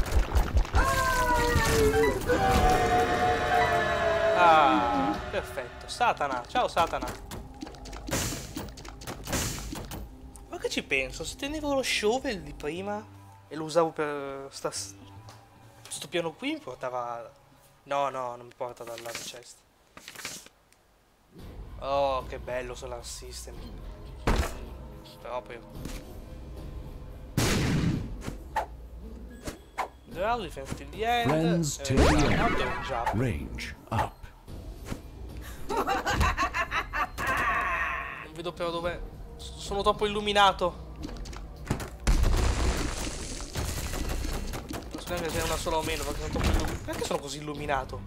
Ah, perfetto. Satana, ciao Satana. Ma che ci penso? Se tenevo lo shovel di prima e lo usavo per sta, sto piano qui, mi portava... No, no, non mi porta dalla chest. Oh, che bello Solar System. Proprio. Draw, defense till the end. Friends eh, till the end. jump. Range up. Non vedo però dove... Sono troppo illuminato. Neanche se è una sola o meno, perché sono troppo illuminato. Perché sono così illuminato?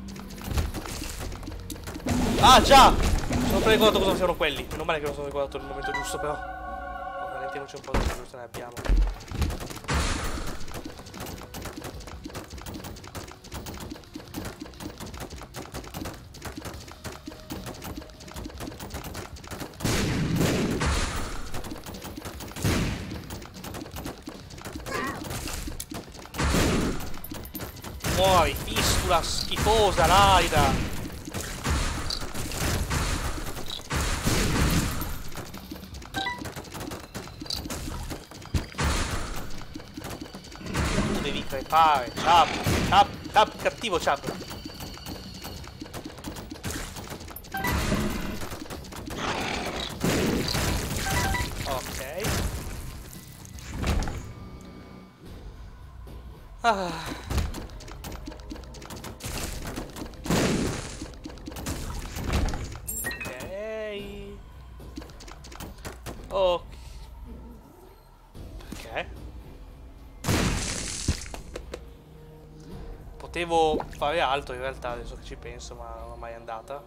Ah già! Sono appena ricordato cosa siano quelli. Meno male che non sono ricordato nel momento giusto, però. Oh, rallentiamoci un po' di cosa ne abbiamo. Muori, fistula schifosa, Laida! Tu devi crepare, Chab, Chab, Chab, cattivo Chab. Ok. Ah. Oh. Perché? Potevo fare altro in realtà, adesso che ci penso, ma non è mai andata.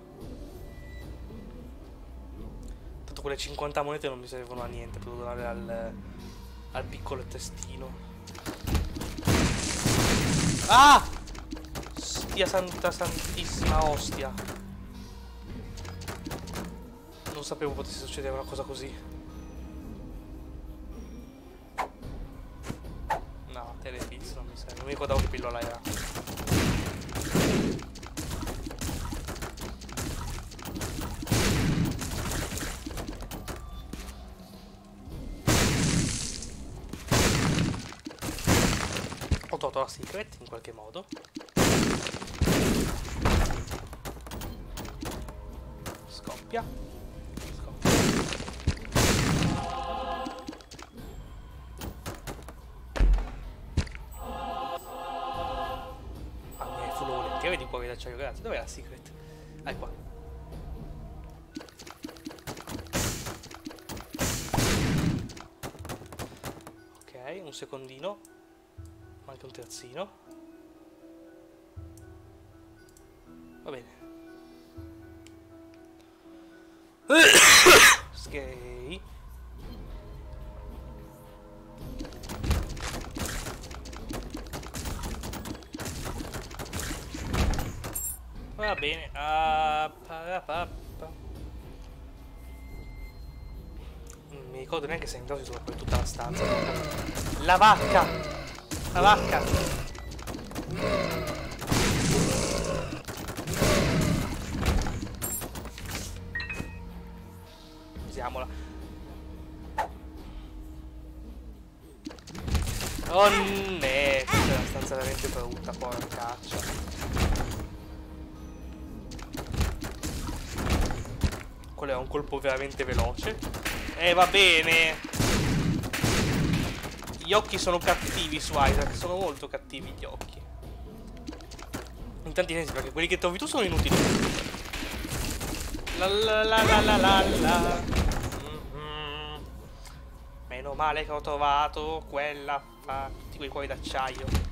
Tanto quelle cinquanta monete non mi servono a niente per donare al, al piccolo testino. Ah! Stia santa santissima ostia. Non sapevo potesse succedere una cosa così. ricordavo che pillola era. Ho trovato la secret in qualche modo. Scoppia. Scoppia. Ah, mi hai fulo volentieri di cuore d'acciaio, grazie. Dov'è la secret? Ah, è qua. Ok, un secondino. Manca un terzino. Va bene. Ok. Va bene. Ah, pa, pa, pa. Non mi ricordo neanche se è entrato su poi tutta la stanza. La vacca! La vacca! Usiamola. Oh ne, questa è una stanza veramente brutta, porcaccia. Quello è un colpo veramente veloce. Eh, va bene. Gli occhi sono cattivi su Isaac, sono molto cattivi gli occhi. In tanti sensi, perché quelli che trovi tu sono inutili. La la la la la la la. Mm-hmm. Meno male che ho trovato quella fa tutti quei cuori d'acciaio.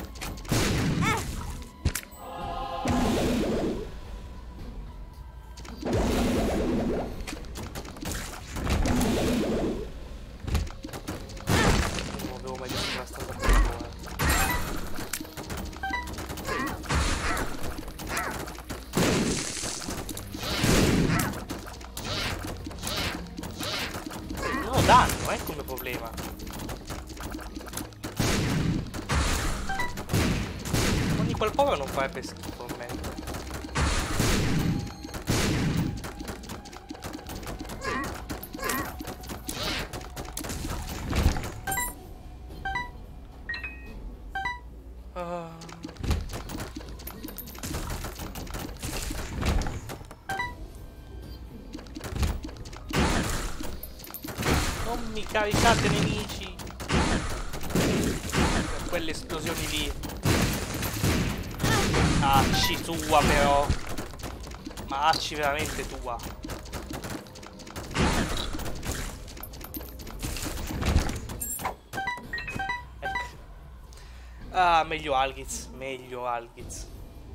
Non avevo mai visto una stanza così buona. Non ho danno, eh, come problema. Ogni quel povero non farebbe schifo a me. Uh. Non mi caricate nemici per quelle esplosioni lì. Acci tua però. Ma acci veramente tua. Ecco. Ah, meglio Algiz, meglio Algiz.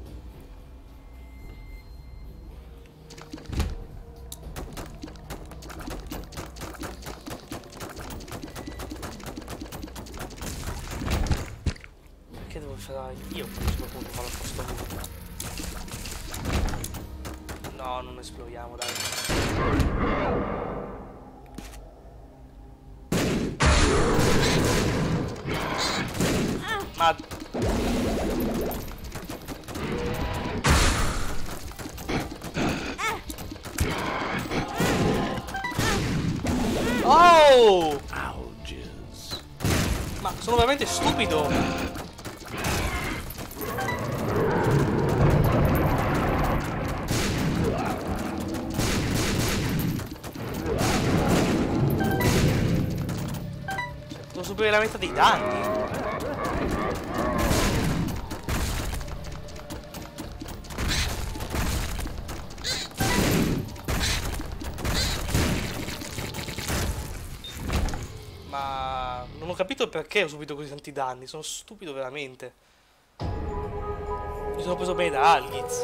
Che devo fare io? Questo punto farlo al posto mio. No, non esplodiamo, dai. Ma... Oh! Alges. Ma sono veramente stupido! Devo subire la metà dei danni. Ma non ho capito perché ho subito così tanti danni. Sono stupido veramente. Mi sono preso bene da Algiz.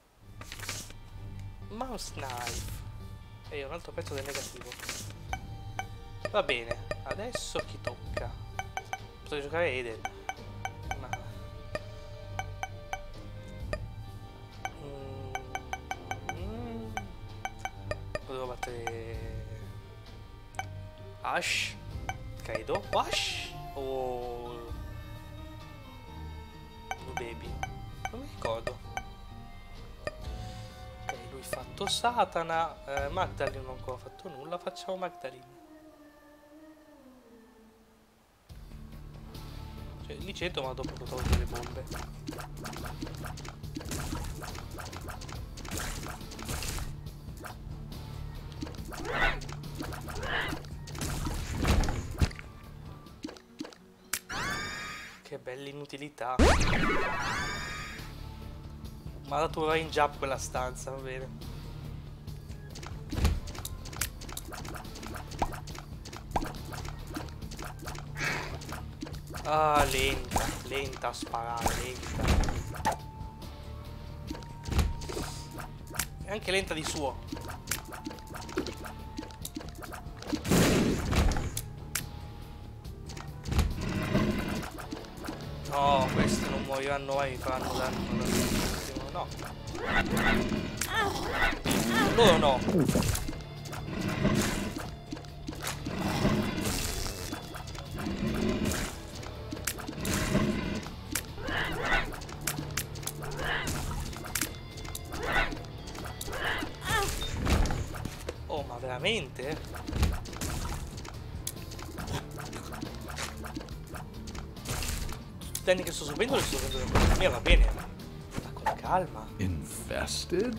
Mouse knife. E un altro pezzo del negativo. Va bene. Adesso chi tocca? Potrei giocare Eden. Ma... Mm. Potevo battere... Ash. Credo. Ash? O... D'accordo. Ok, lui fatto Satana. Eh, Magdalene non ha ancora fatto nulla. Facciamo Magdalene. Cioè, lì c'entro ma dopo tolgo le bombe. Che bella inutilità. Ma la tua range up quella stanza, va bene. Ah, lenta, lenta a sparare, lenta. È anche lenta di suo. No, questi non moriranno mai, mi faranno danno tantissimo, no. Loro no. Oh, ma veramente? I danni che sto subendo li sto subendo con me, va bene. Ma con calma. Infested?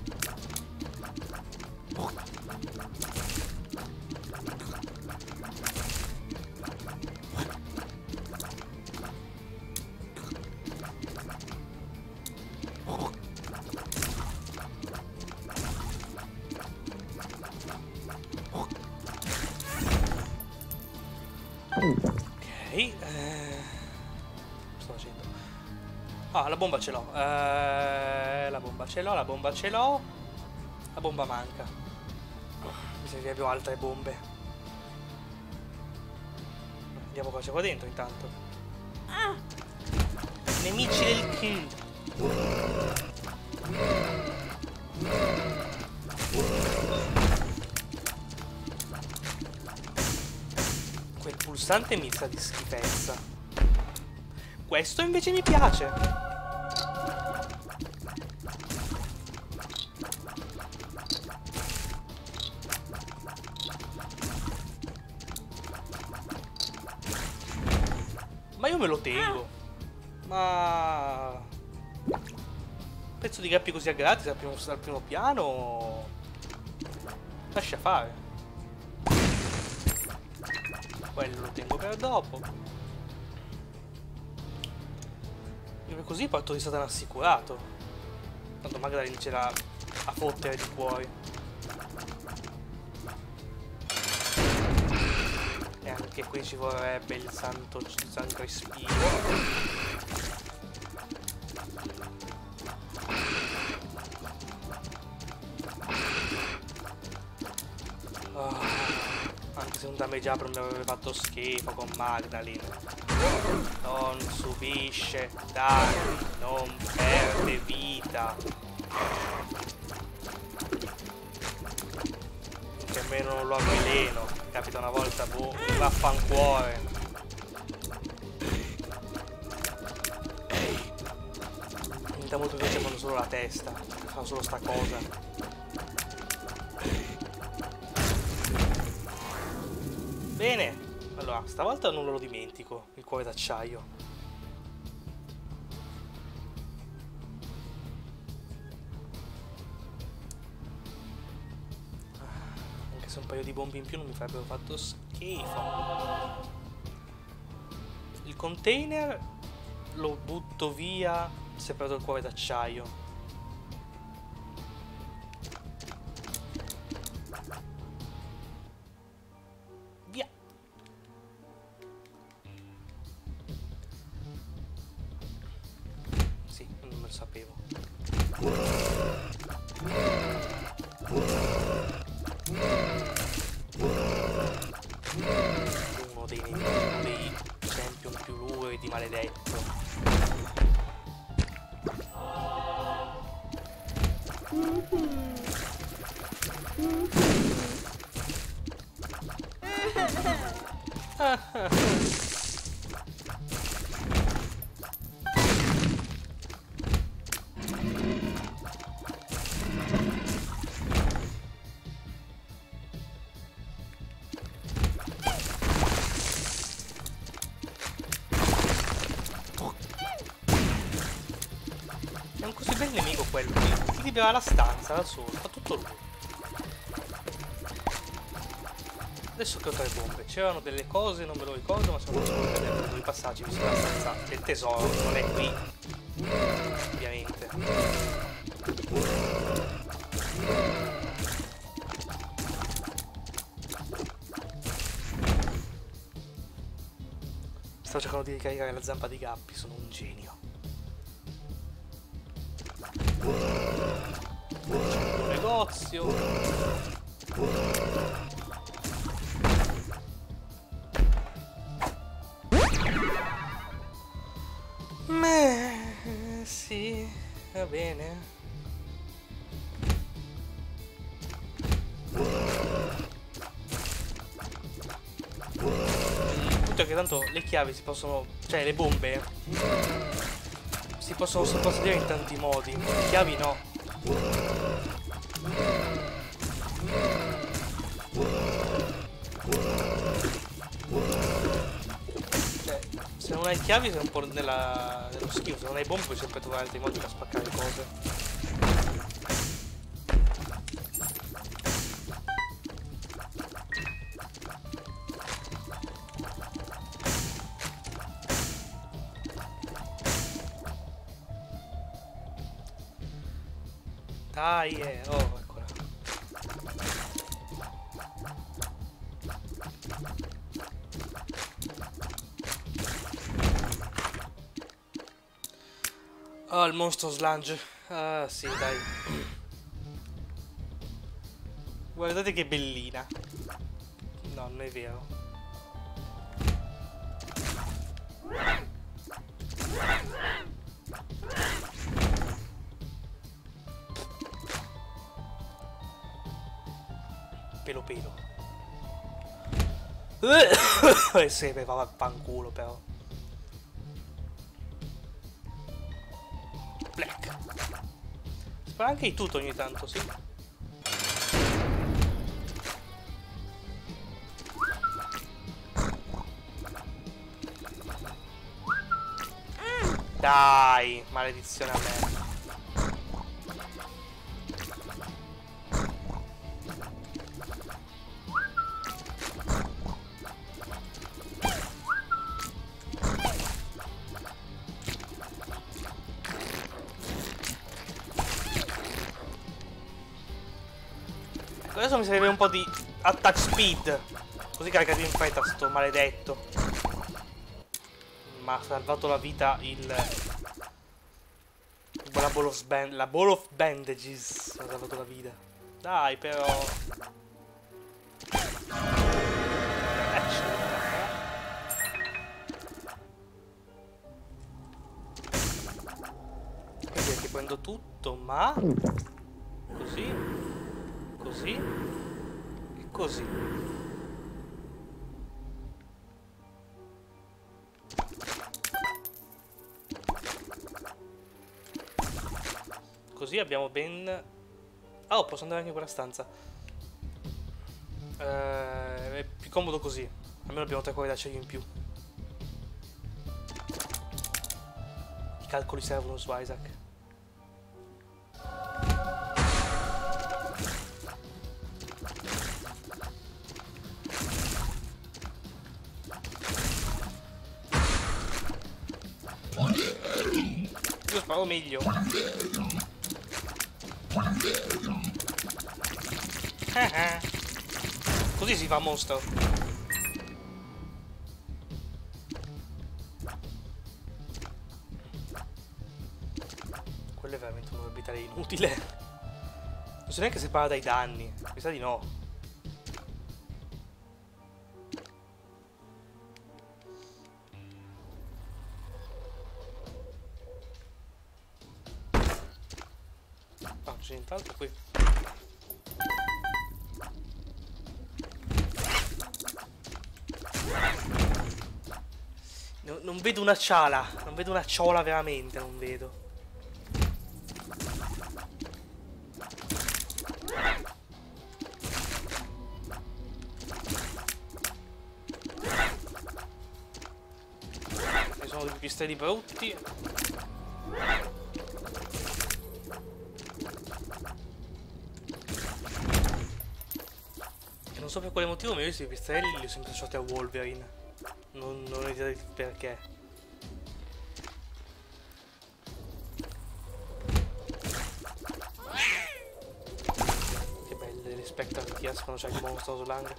Ok, eh... sto facendo? Ah, la bomba ce l'ho. Eh, la bomba ce l'ho, la bomba ce l'ho. La bomba manca. Mi servirebbero altre bombe. Vediamo cosa c'è qua dentro intanto. Ah! Nemici del kill. Quel pulsante mi sa di schifezza. Questo invece mi piace. Ma io me lo tengo. Ma... pezzo di grappi così a gratis al primo, al primo piano. Lascia fare. Quello lo tengo per dopo. E così porto di Satana assicurato. Tanto magari c'era a fottere di cuori. E anche qui ci vorrebbe il santo, il santo respiro. Oh, anche se un damage up non mi avrebbe fatto schifo con Magdalene. Non subisce danni, non perde vita. Nemmeno non lo avveleno. Capita una volta, boh, vaffancuore. Mi dà molto piacere quando solo la testa. Fa solo sta cosa. Bene. Allora, stavolta non lo dimentico, il cuore d'acciaio. Anche se un paio di bombe in più non mi farebbero fatto schifo. Il container lo butto via se perdo il cuore d'acciaio. Sapevo. Uno dei, uno dei champion più luridi, maledetto. un così bel nemico quello. Ti, ti libera la stanza da solo, fa tutto lui. Adesso che ho tre bombe, c'erano delle cose, non me lo ricordo, ma sono dentro due passaggi, visto che la stanza del tesoro non è qui. Ovviamente. Stavo cercando di ricaricare la zampa di Gappi, sono un genio. C'è un negozio. Beh, sì, va bene. Il punto è che tanto le chiavi si possono, cioè le bombe si possono sottosedere in tanti modi, le chiavi no. Cioè, se non hai chiavi sei un po' nella, nello schifo, se non hai bombe puoi sempre trovare altri modi per spaccare cose. Dai, eh, oh, eccola. Oh, il mostro sludge. Ah, sì, dai. Guardate che bellina. No, non è vero. Pelo pelo. E se mi va a fanculo però. Black. Spara anche i tutto ogni tanto, sì. Dai, maledizione a me. Adesso mi serve un po' di attack speed, così carica più in fretta sto maledetto. Ma ha salvato la vita il... La ball of, band... la ball of bandages ha salvato la vita. Dai però. Quindi è che prendo tutto, ma... Così... Così e così. Così abbiamo ben... Oh, posso andare anche in quella stanza. Eh, è più comodo così. Almeno abbiamo tre cuori d'acciaio in più. I calcoli servono su Isaac. Io sparo meglio. Così si fa mostro. Quello è veramente un orbitale inutile. Non so neanche se parla dai danni. Mi sa di no. C'è nient'altro qui. No, non vedo una ciala. Non vedo una ciola veramente, non vedo. Ci sono dei pipistrelli brutti. so per quale motivo, ma io questi pipistrelli li ho sempre associati a Wolverine. Non, non ho idea del perché. Che belle le Spectre Tears quando c'è il mostro Slang.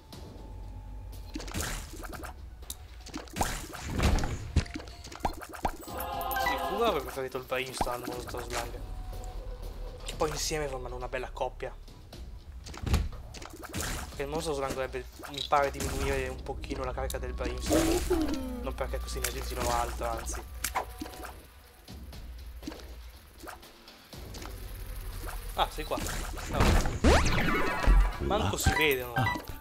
Sicuro avrei preferito il Brimstone al mostro Slang. Che poi insieme formano una bella coppia. Perché il mostro Slang dovrebbe, mi pare, diminuire un pochino la carica del Brimstone. Non perché così ne aggiungino altro, anzi. Ah, sei qua. No. Manco si vedono.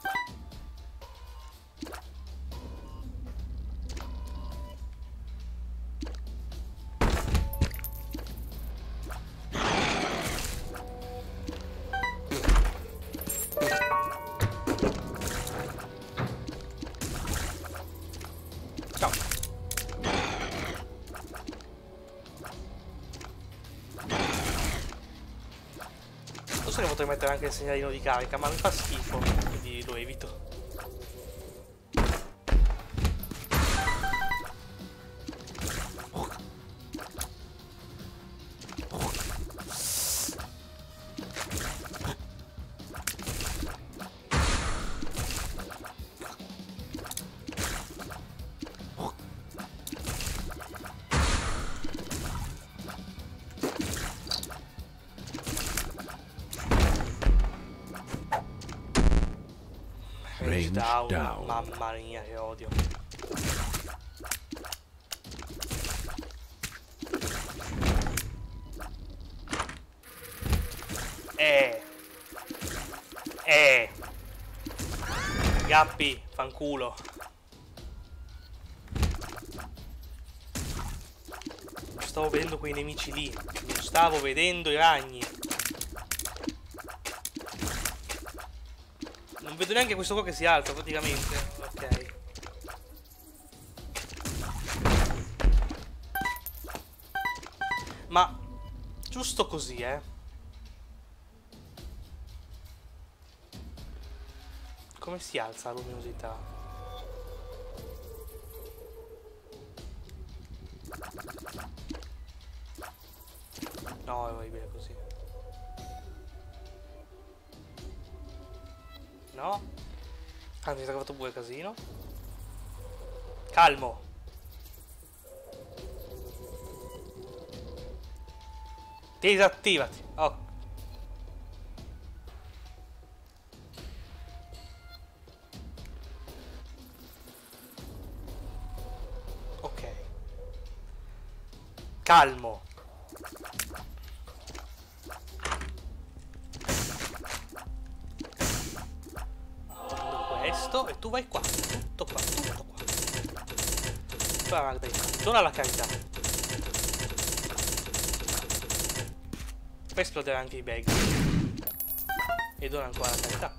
Potrei mettere anche il segnalino di carica, ma mi fa schifo, quindi lo evito. Down. Down. Mamma mia, che odio. Eh. Eh. Gappi, fanculo. Stavo vedendo quei nemici lì. Non stavo vedendo i ragni. Non vedo neanche questo qua che si alza praticamente. Ok. Ma giusto così, eh. Come si alza la luminosità? No, è orribile così. No? Ah, mi è trovato pure casino. Calmo. Disattivati. Oh. Ok. Calmo. E tu vai qua, tutto qua, tutto qua. Guarda, dona la carità. Fai esplodere anche i bag. E dona ancora la carità.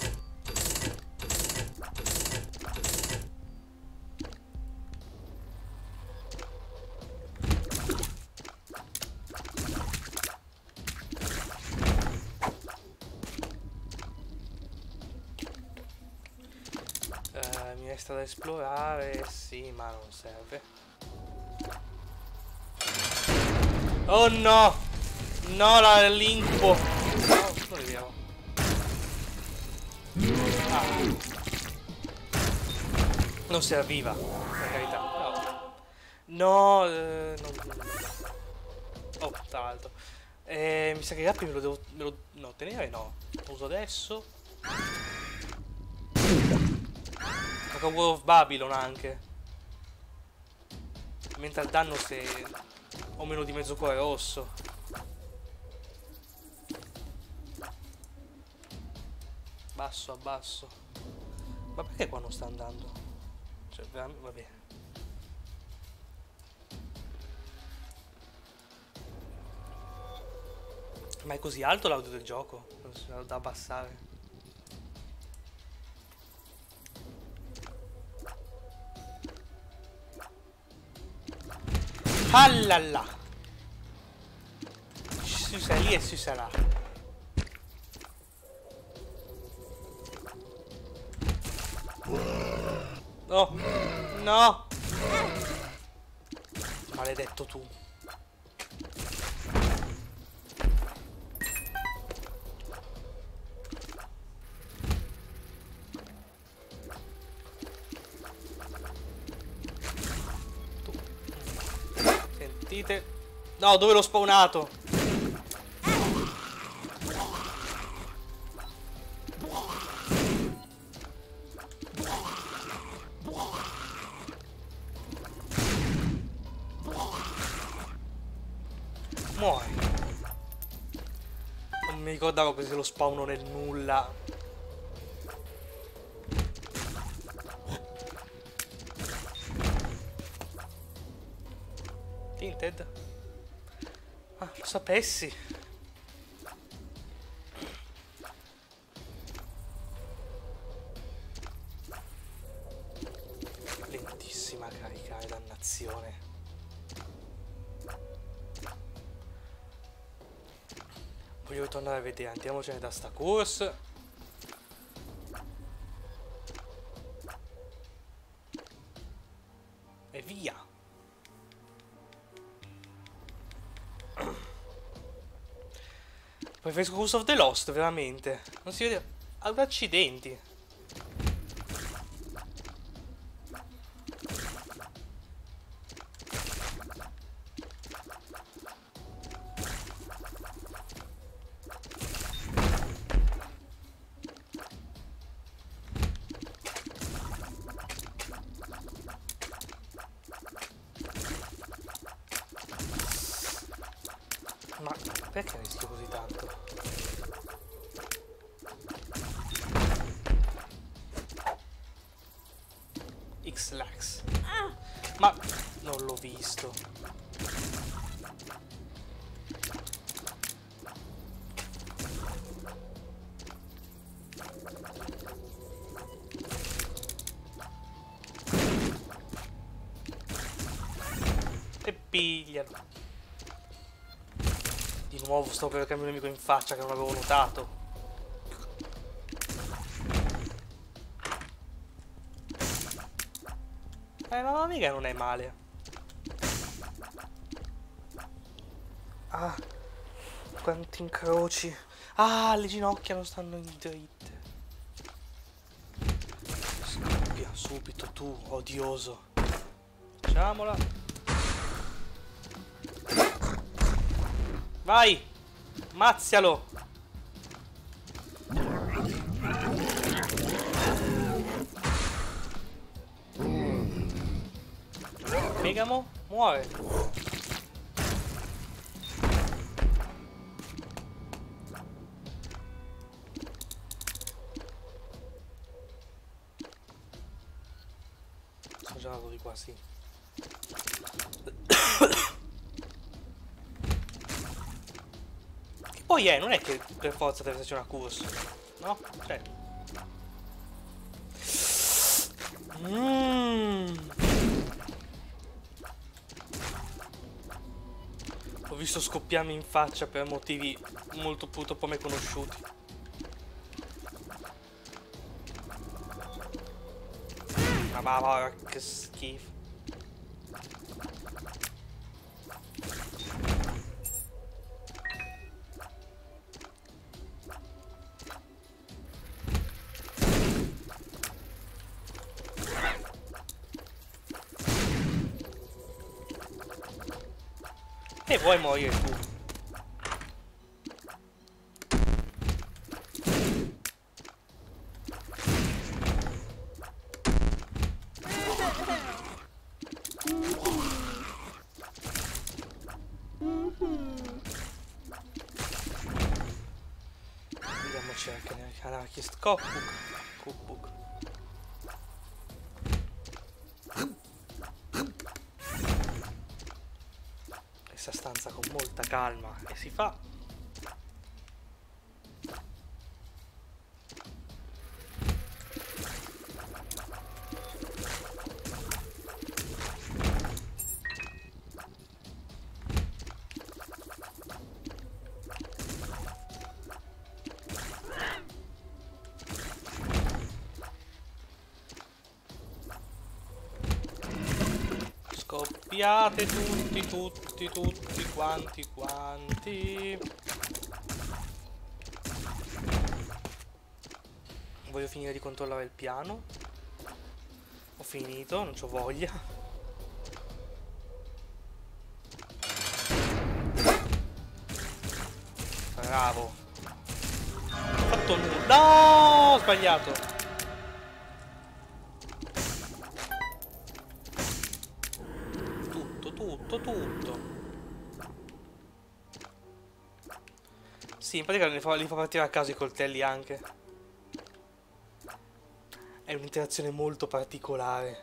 Da esplorare, sì, ma non serve. Oh no! No, la l'incubo! No, non è vero. Ah. Non serviva, per carità. No, no eh, non... Oh, tra l'altro. Eh, mi sa che i gappi me lo devo... Me lo... No, tenere no. Lo uso adesso. Con War of Babylon anche. Aumenta il danno se ho meno di mezzo cuore rosso. Basso, abbasso. Ma perché qua non sta andando? Cioè, veramente, va bene. Ma è così alto l'audio del gioco? Da abbassare. Allala. Si sa lì e si sarà. No. No. Maledetto tu. Tu. Sentite. No, dove l'ho spawnato? Muori. Non mi ricordavo che se lo spawno nel nulla. Tinted? Ah, lo sapessi. Lentissima a caricare, dannazione. Voglio ritornare a vedere, andiamocene da sta course. E via. Preferisco Curse of the Lost, veramente. Non si vede. Ad accidenti. Ma perché rischio così tanto? X-Lax. Ma non l'ho visto. E piglialo. Di nuovo sto per cambiare un nemico in faccia che non avevo notato. Eh, mamma mia, non è male. Ah, quanti incroci. Ah, le ginocchia non stanno in dritte. Scoppia subito tu, odioso. Facciamola. Vai! Mazzialo! Megamo muore. Sono già andato di qua, sì. Poi è, non è che per forza deve esserci una course, no? Cioè. Mm. Ho visto scoppiarmi in faccia per motivi molto purtroppo a me conosciuti. Ma va, va, che schifo. E vuoi morire tu? Vediamoci anche nell'Anarchist Cookbook. Cookbook. Questa stanza con molta calma e si fa. Sciate tutti, tutti, tutti, quanti, quanti. Voglio finire di controllare il piano. Ho finito, non c'ho voglia. Bravo. Ho fatto nulla. No, ho sbagliato. Tutto, tutto, tutto. Sì, in pratica li fa, li fa partire a caso i coltelli anche. È un'interazione molto particolare.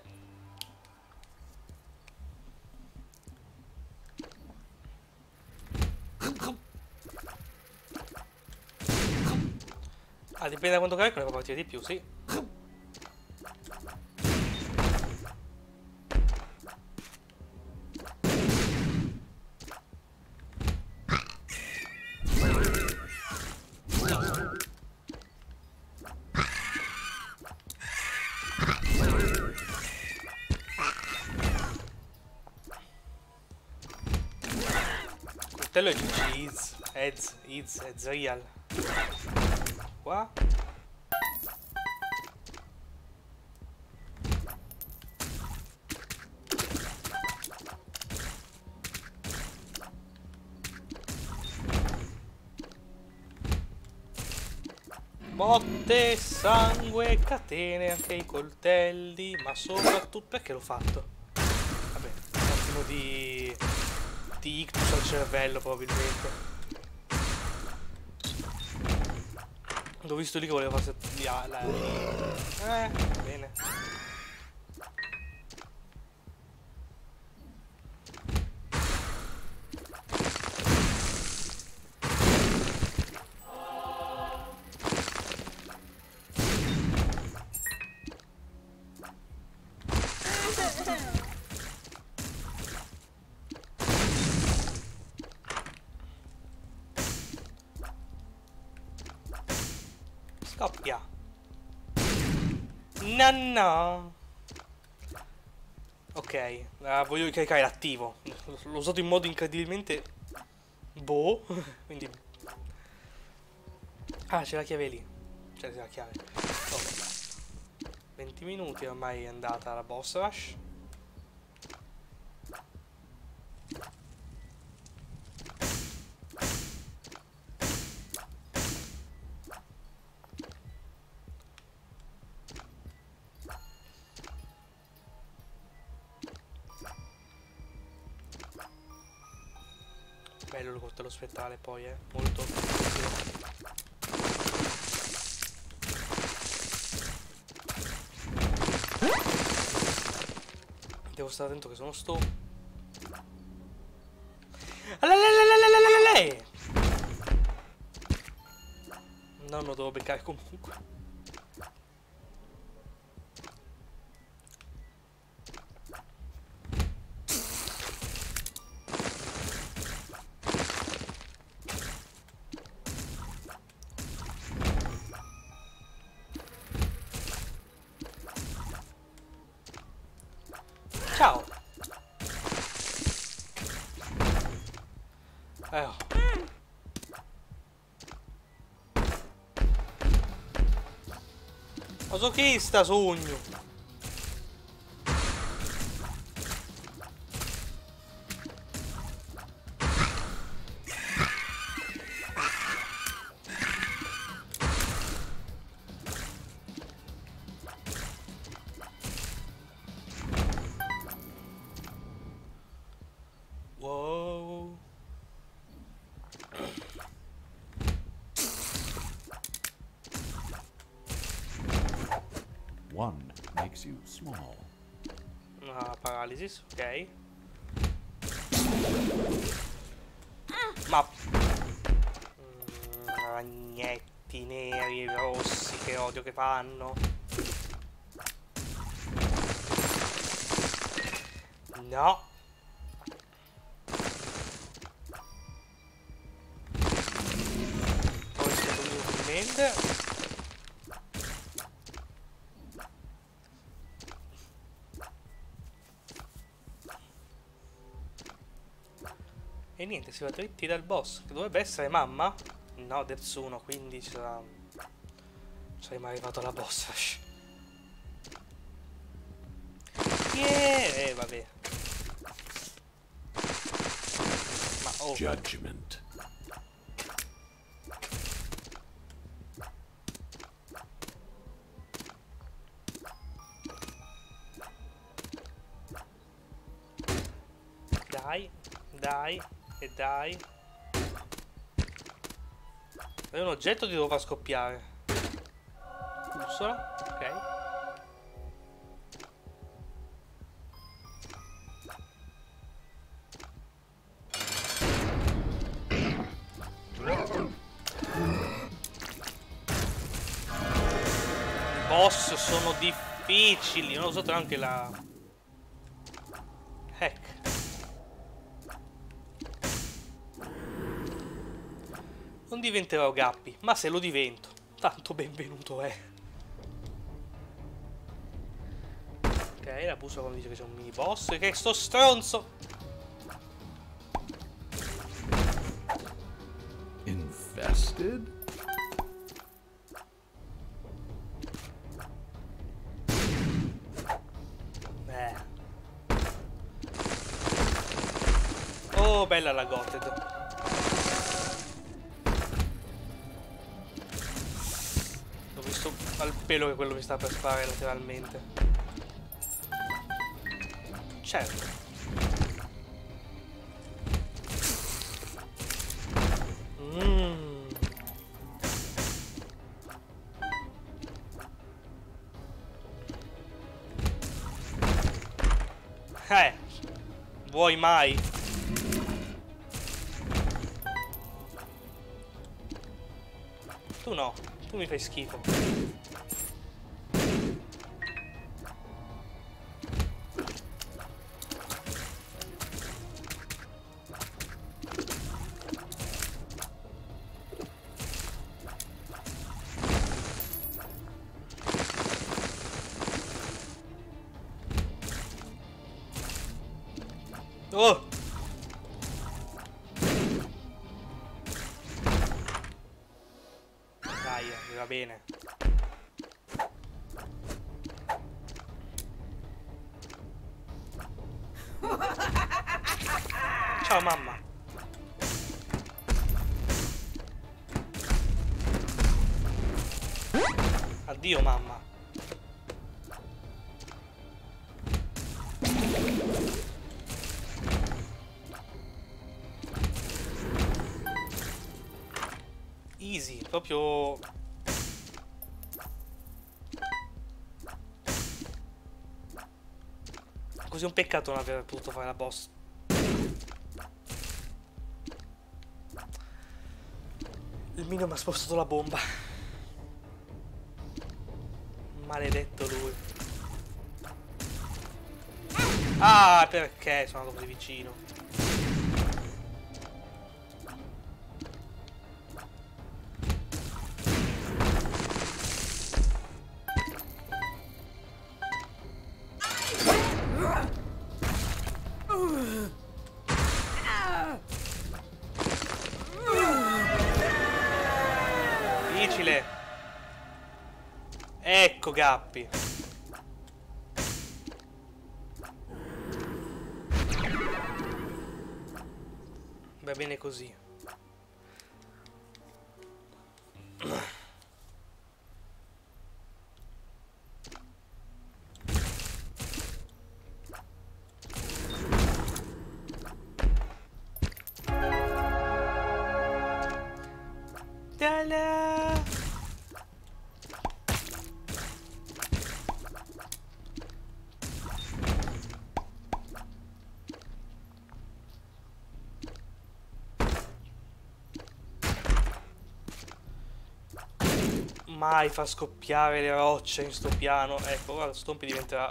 Ah, dipende da quanto carico ne fa partire di più, sì. Coltello è G G, Iz, Ez, Iz, Ezreal. Qua. Botte, sangue, catene, anche i coltelli, ma soprattutto perché l'ho fatto? Vabbè, un attimo di... di ictus al cervello probabilmente. L'ho visto lì che voleva fare di ala. Eh, bene. Scoppia. No, no. Ok, uh, voglio ricaricare l'attivo. L'ho usato in modo incredibilmente... boh. Quindi... ah, c'è la chiave lì. C'è la chiave. Oh. venti minuti ormai è andata la boss rush. Bello il coltello spettrale poi, eh. Molto utile. Devo stare attento che sono sto. Non lo devo beccare comunque. Ciao. Eh. Masochista sogno. Wow. One makes you small. Una paralisi, ok. Ma mm, ragnetti neri, rossi, che odio che fanno. No. Poi secondo movimento. E niente, si va dritti dal boss, che dovrebbe essere mamma? No, Detsuno, quindi sarà... saremo arrivato alla boss rush. Yeah! Eh, vabbè. Ma oh... Judgment. Dai, dai, e dai. È un oggetto, ti devo far scoppiare. Bussola, ok. I boss sono difficili. Non ho usato anche la... hack. Non diventerò Gappi, ma se lo divento, tanto benvenuto è. Ok, la bussola quando dice che c'è un mini boss. Che sto stronzo! Infested? Eh. Oh, bella la Goted. Ho visto al pelo che quello mi sta per sparare lateralmente. Certo. Mmm. Eh. Vuoi mai? Tu no. Tu mi fai schifo. Oh! Dai, va bene. Ciao mamma. Addio mamma. Easy, proprio... Così è un peccato non aver potuto fare la boss. Il mino mi ha spostato la bomba. Maledetto lui. Ah, perché sono andato così vicino? Difficile. Ecco Gappi. Va bene così. Ta-da! Mai fa scoppiare le rocce in sto piano. Ecco, ora Stompy diventerà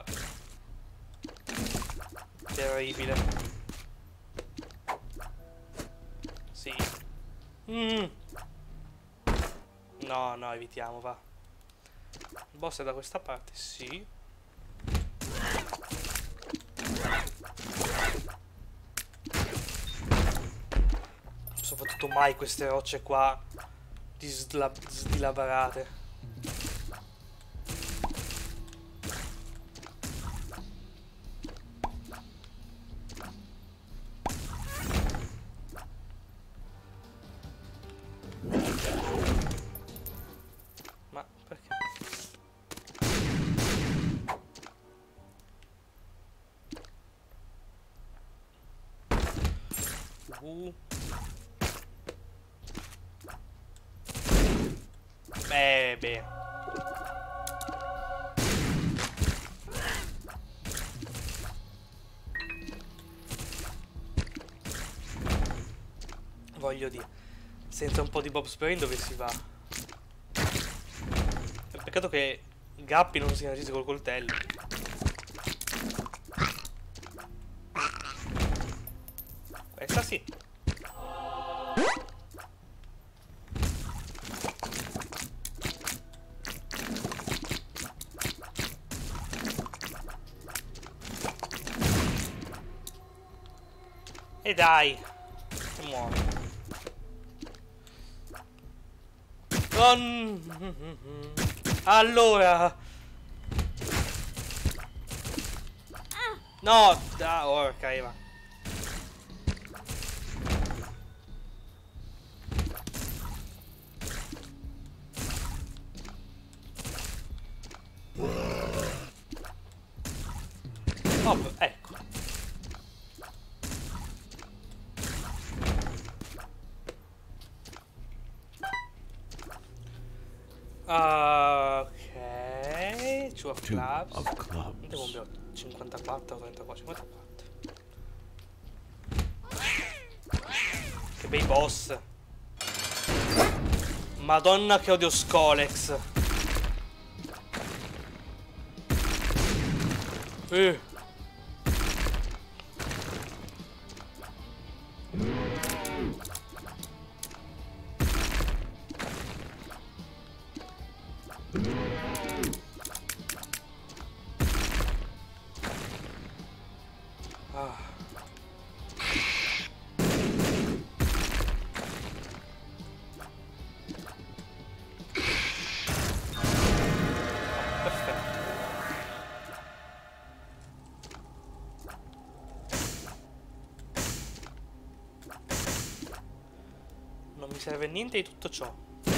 terribile. Sì. Mm. No, no, evitiamo, va. Il boss è da questa parte, sì. soprattutto mai queste rocce qua disla sdilabrate. Ma perché? Uh. Eh, beh. Voglio dire, senza un po' di bobspraying dove si va? È un peccato che Gappi non si agisse col coltello. Questa sì. E dai, e muore. Oh, allora. No, da, orca Eva. Oh, ecco. Ok, two of Two clubs. of clubs. Devo cambiare cinquantaquattro, trentaquattro, cinquantaquattro. Che bei boss. Madonna che odio Skolex. Eh. Ah. Perfetto. Non mi serve niente di tutto ciò.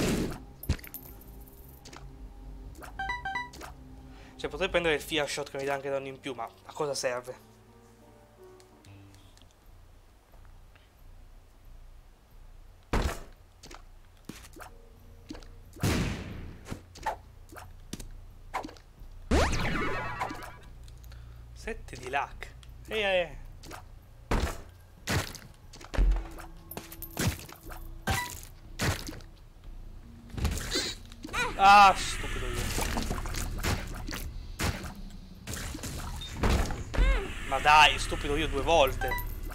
Cioè potrei prendere il Fear Shot che mi dà anche danno in più, ma a cosa serve? sette di luck. Ehi, ehi. Ah, stupido io. Ma dai, stupido io due volte.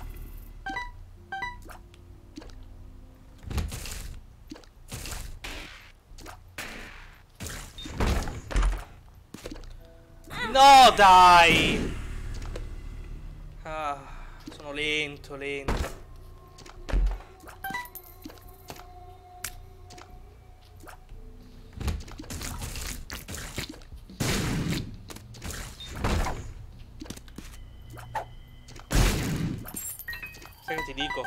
No, dai. Ah, sono lento, lento. Sai che ti dico?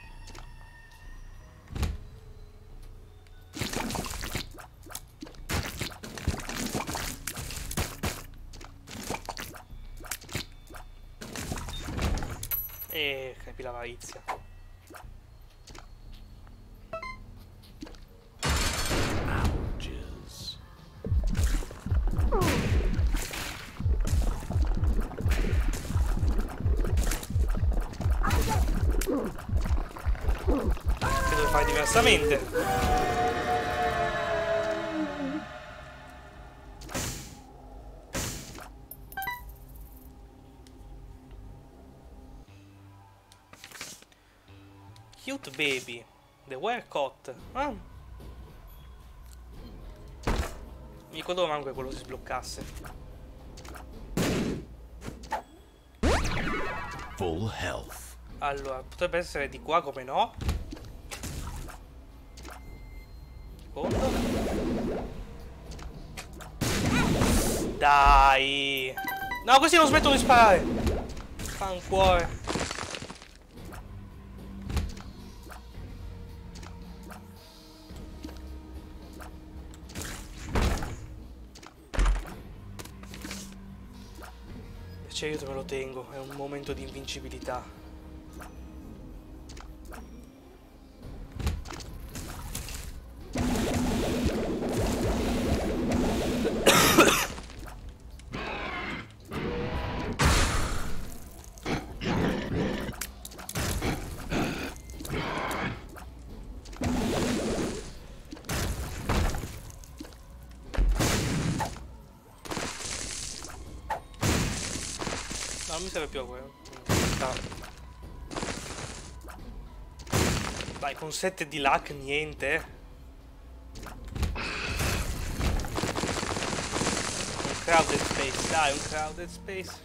E capi l'avarizia. Ouches. Che devo fare diversamente? Cute baby. The Werecott. Ah. Mi ricordavo manco che quello si sbloccasse. Full health. Allora, potrebbe essere di qua come no. Dai. No, questi non smettono di sparare. Fancuore. Cioè io te me lo tengo, è un momento di invincibilità. Non mi serve più a quello. Dai, con sette di luck niente. Un crowded space, dai, un crowded space.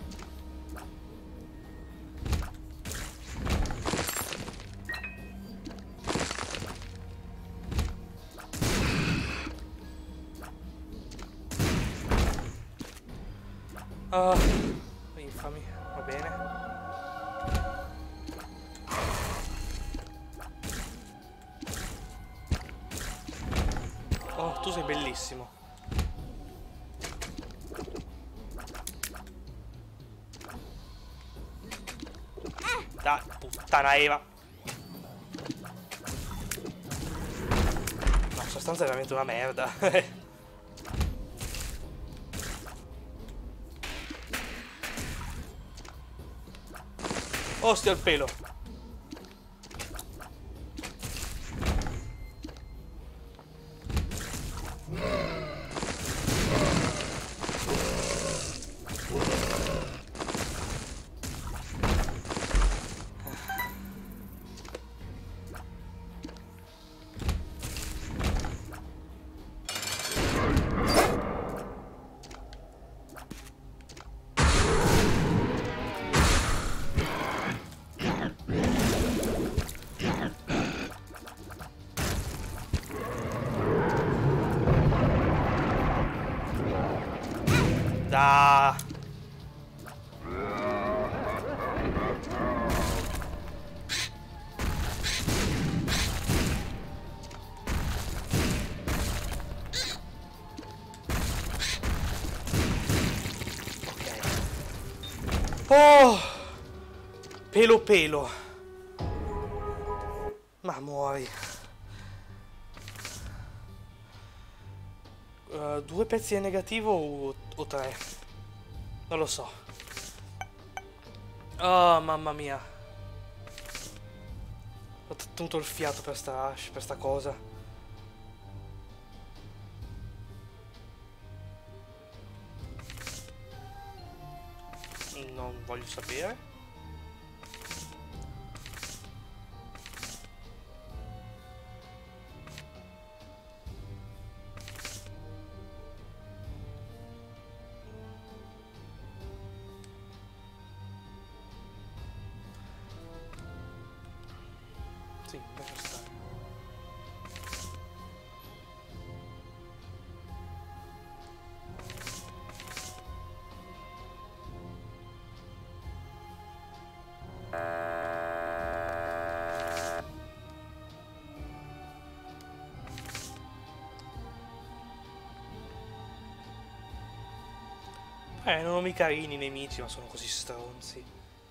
Ah, infami, va bene. Oh, tu sei bellissimo. Dai, puttana Eva. No, questa stanza è veramente una merda. Ostia il pelo. Da. Oh, pelo pelo. Ma muori. Uh, due pezzi è negativo o, o tre? Non lo so. Oh, mamma mia. Ho tenuto il fiato per sta, per sta cosa. Non voglio sapere. Sì, lascia stare. Eh, non ho mica carini i nemici, ma sono così stronzi.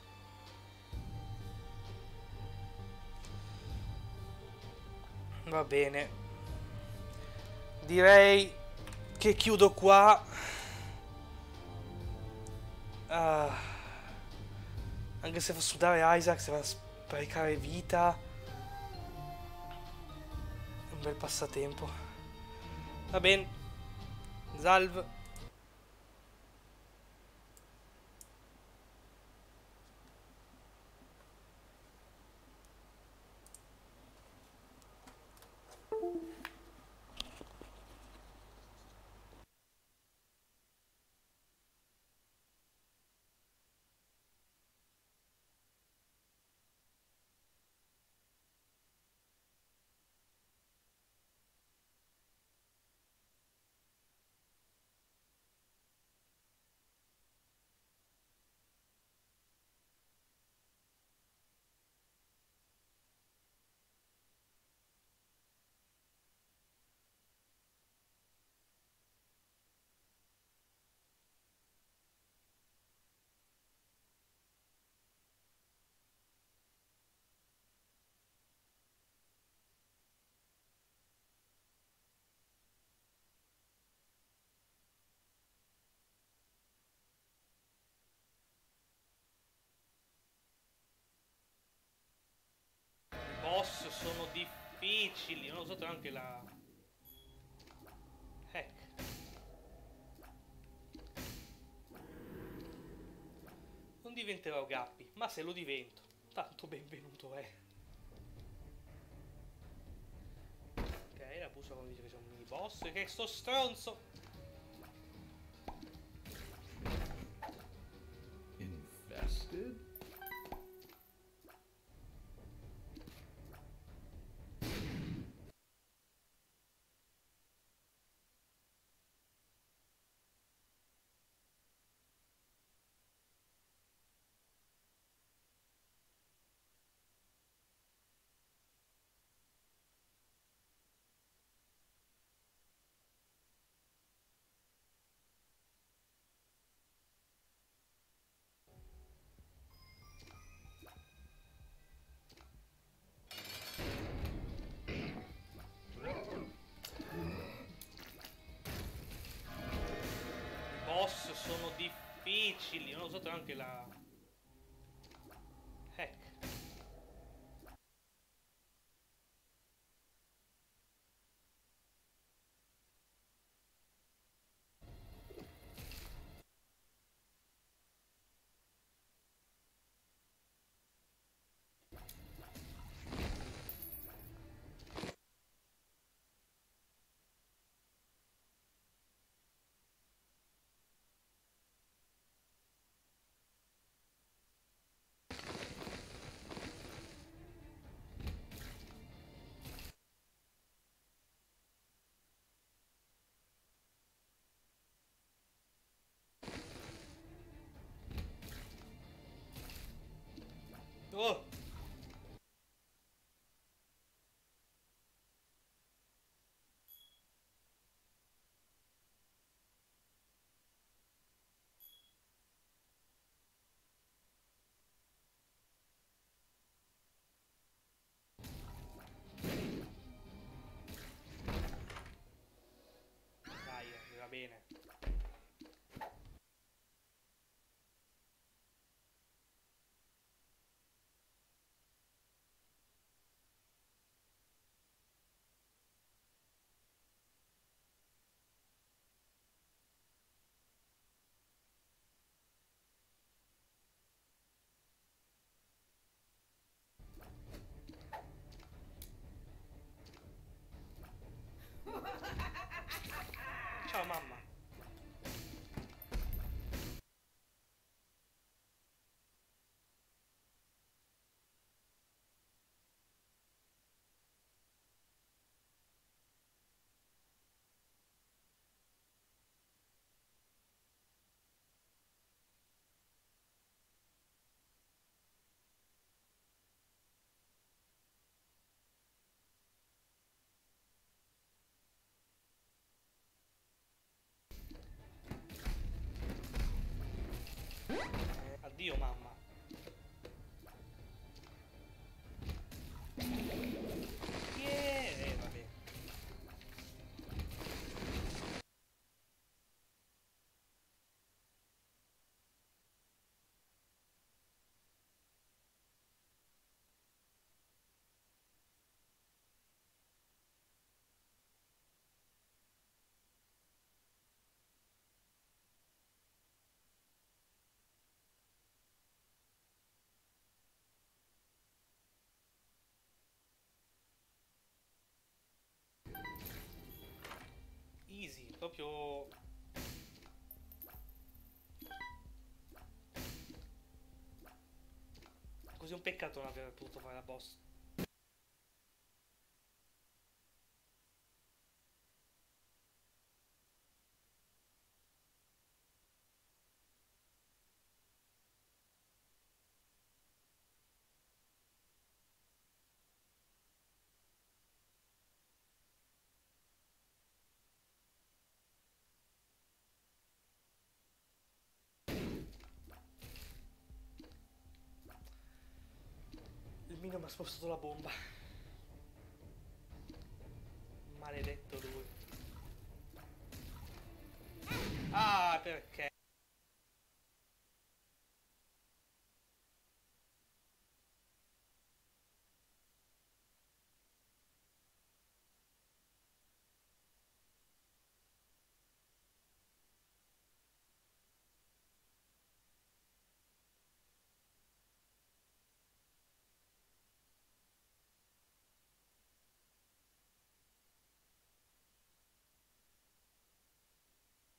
Va bene. Direi che chiudo qua. Ah. Anche se fa sudare Isaac, se va a sprecare vita. È un bel passatempo. Va bene. Salve. difficili. Non ho usato anche la... Heck. Non diventerò Gappi, ma se lo divento, tanto benvenuto è. Ok, la bussola non dice che c'è un mini boss. Che sto stronzo! Infested? I boss sono difficili. Non ho usato anche la... Heck. Oh! Dai, va bene. Ciao mamma. Eh, addio mamma. Yeah, eh, vabbè. Easy, proprio... Così è un peccato non aver potuto fare la boss. Il mino mi ha spostato la bomba. Maledetto lui. Ah, perché?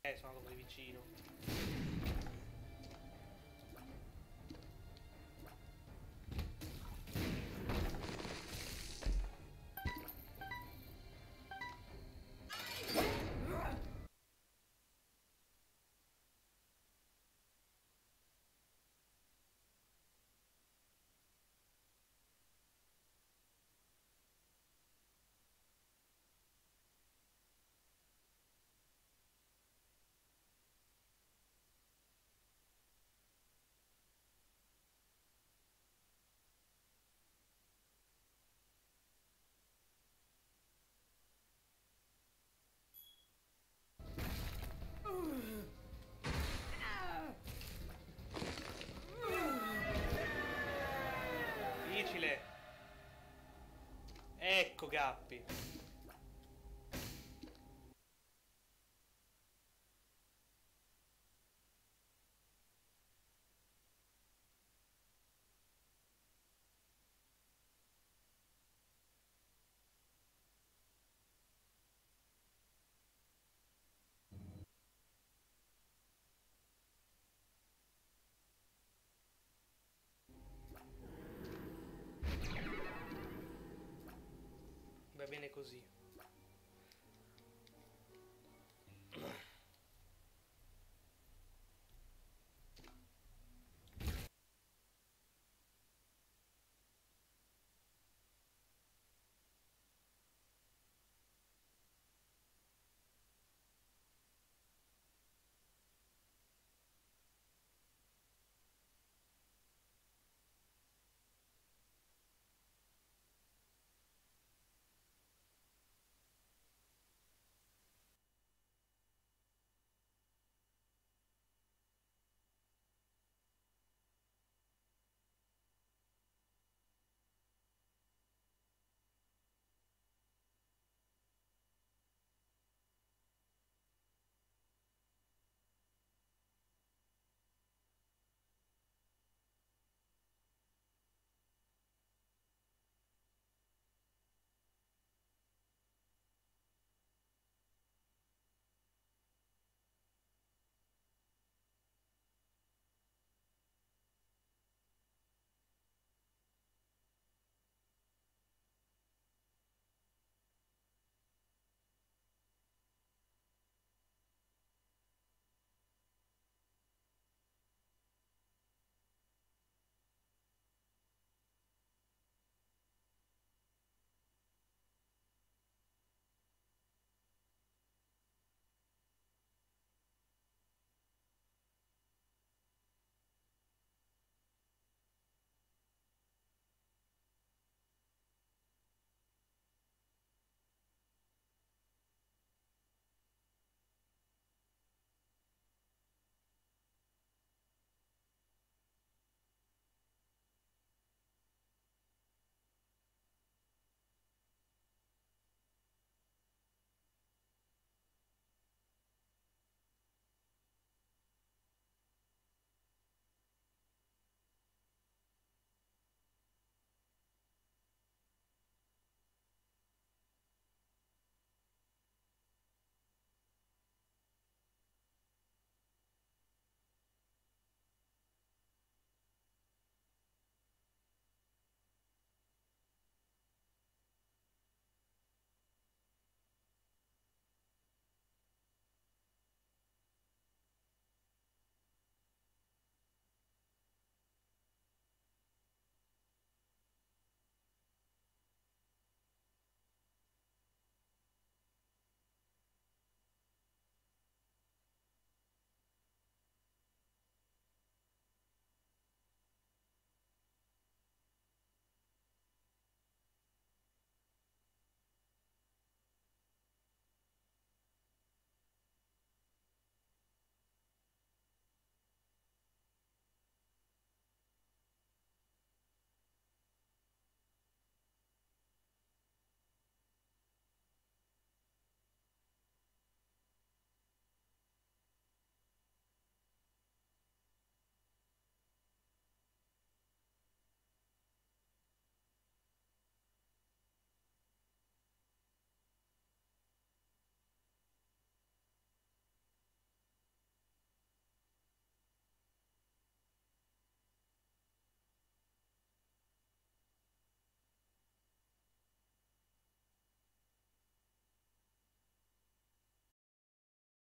Eh, sono andato così vicino. Difficile. Ecco Gappi. Va bene così.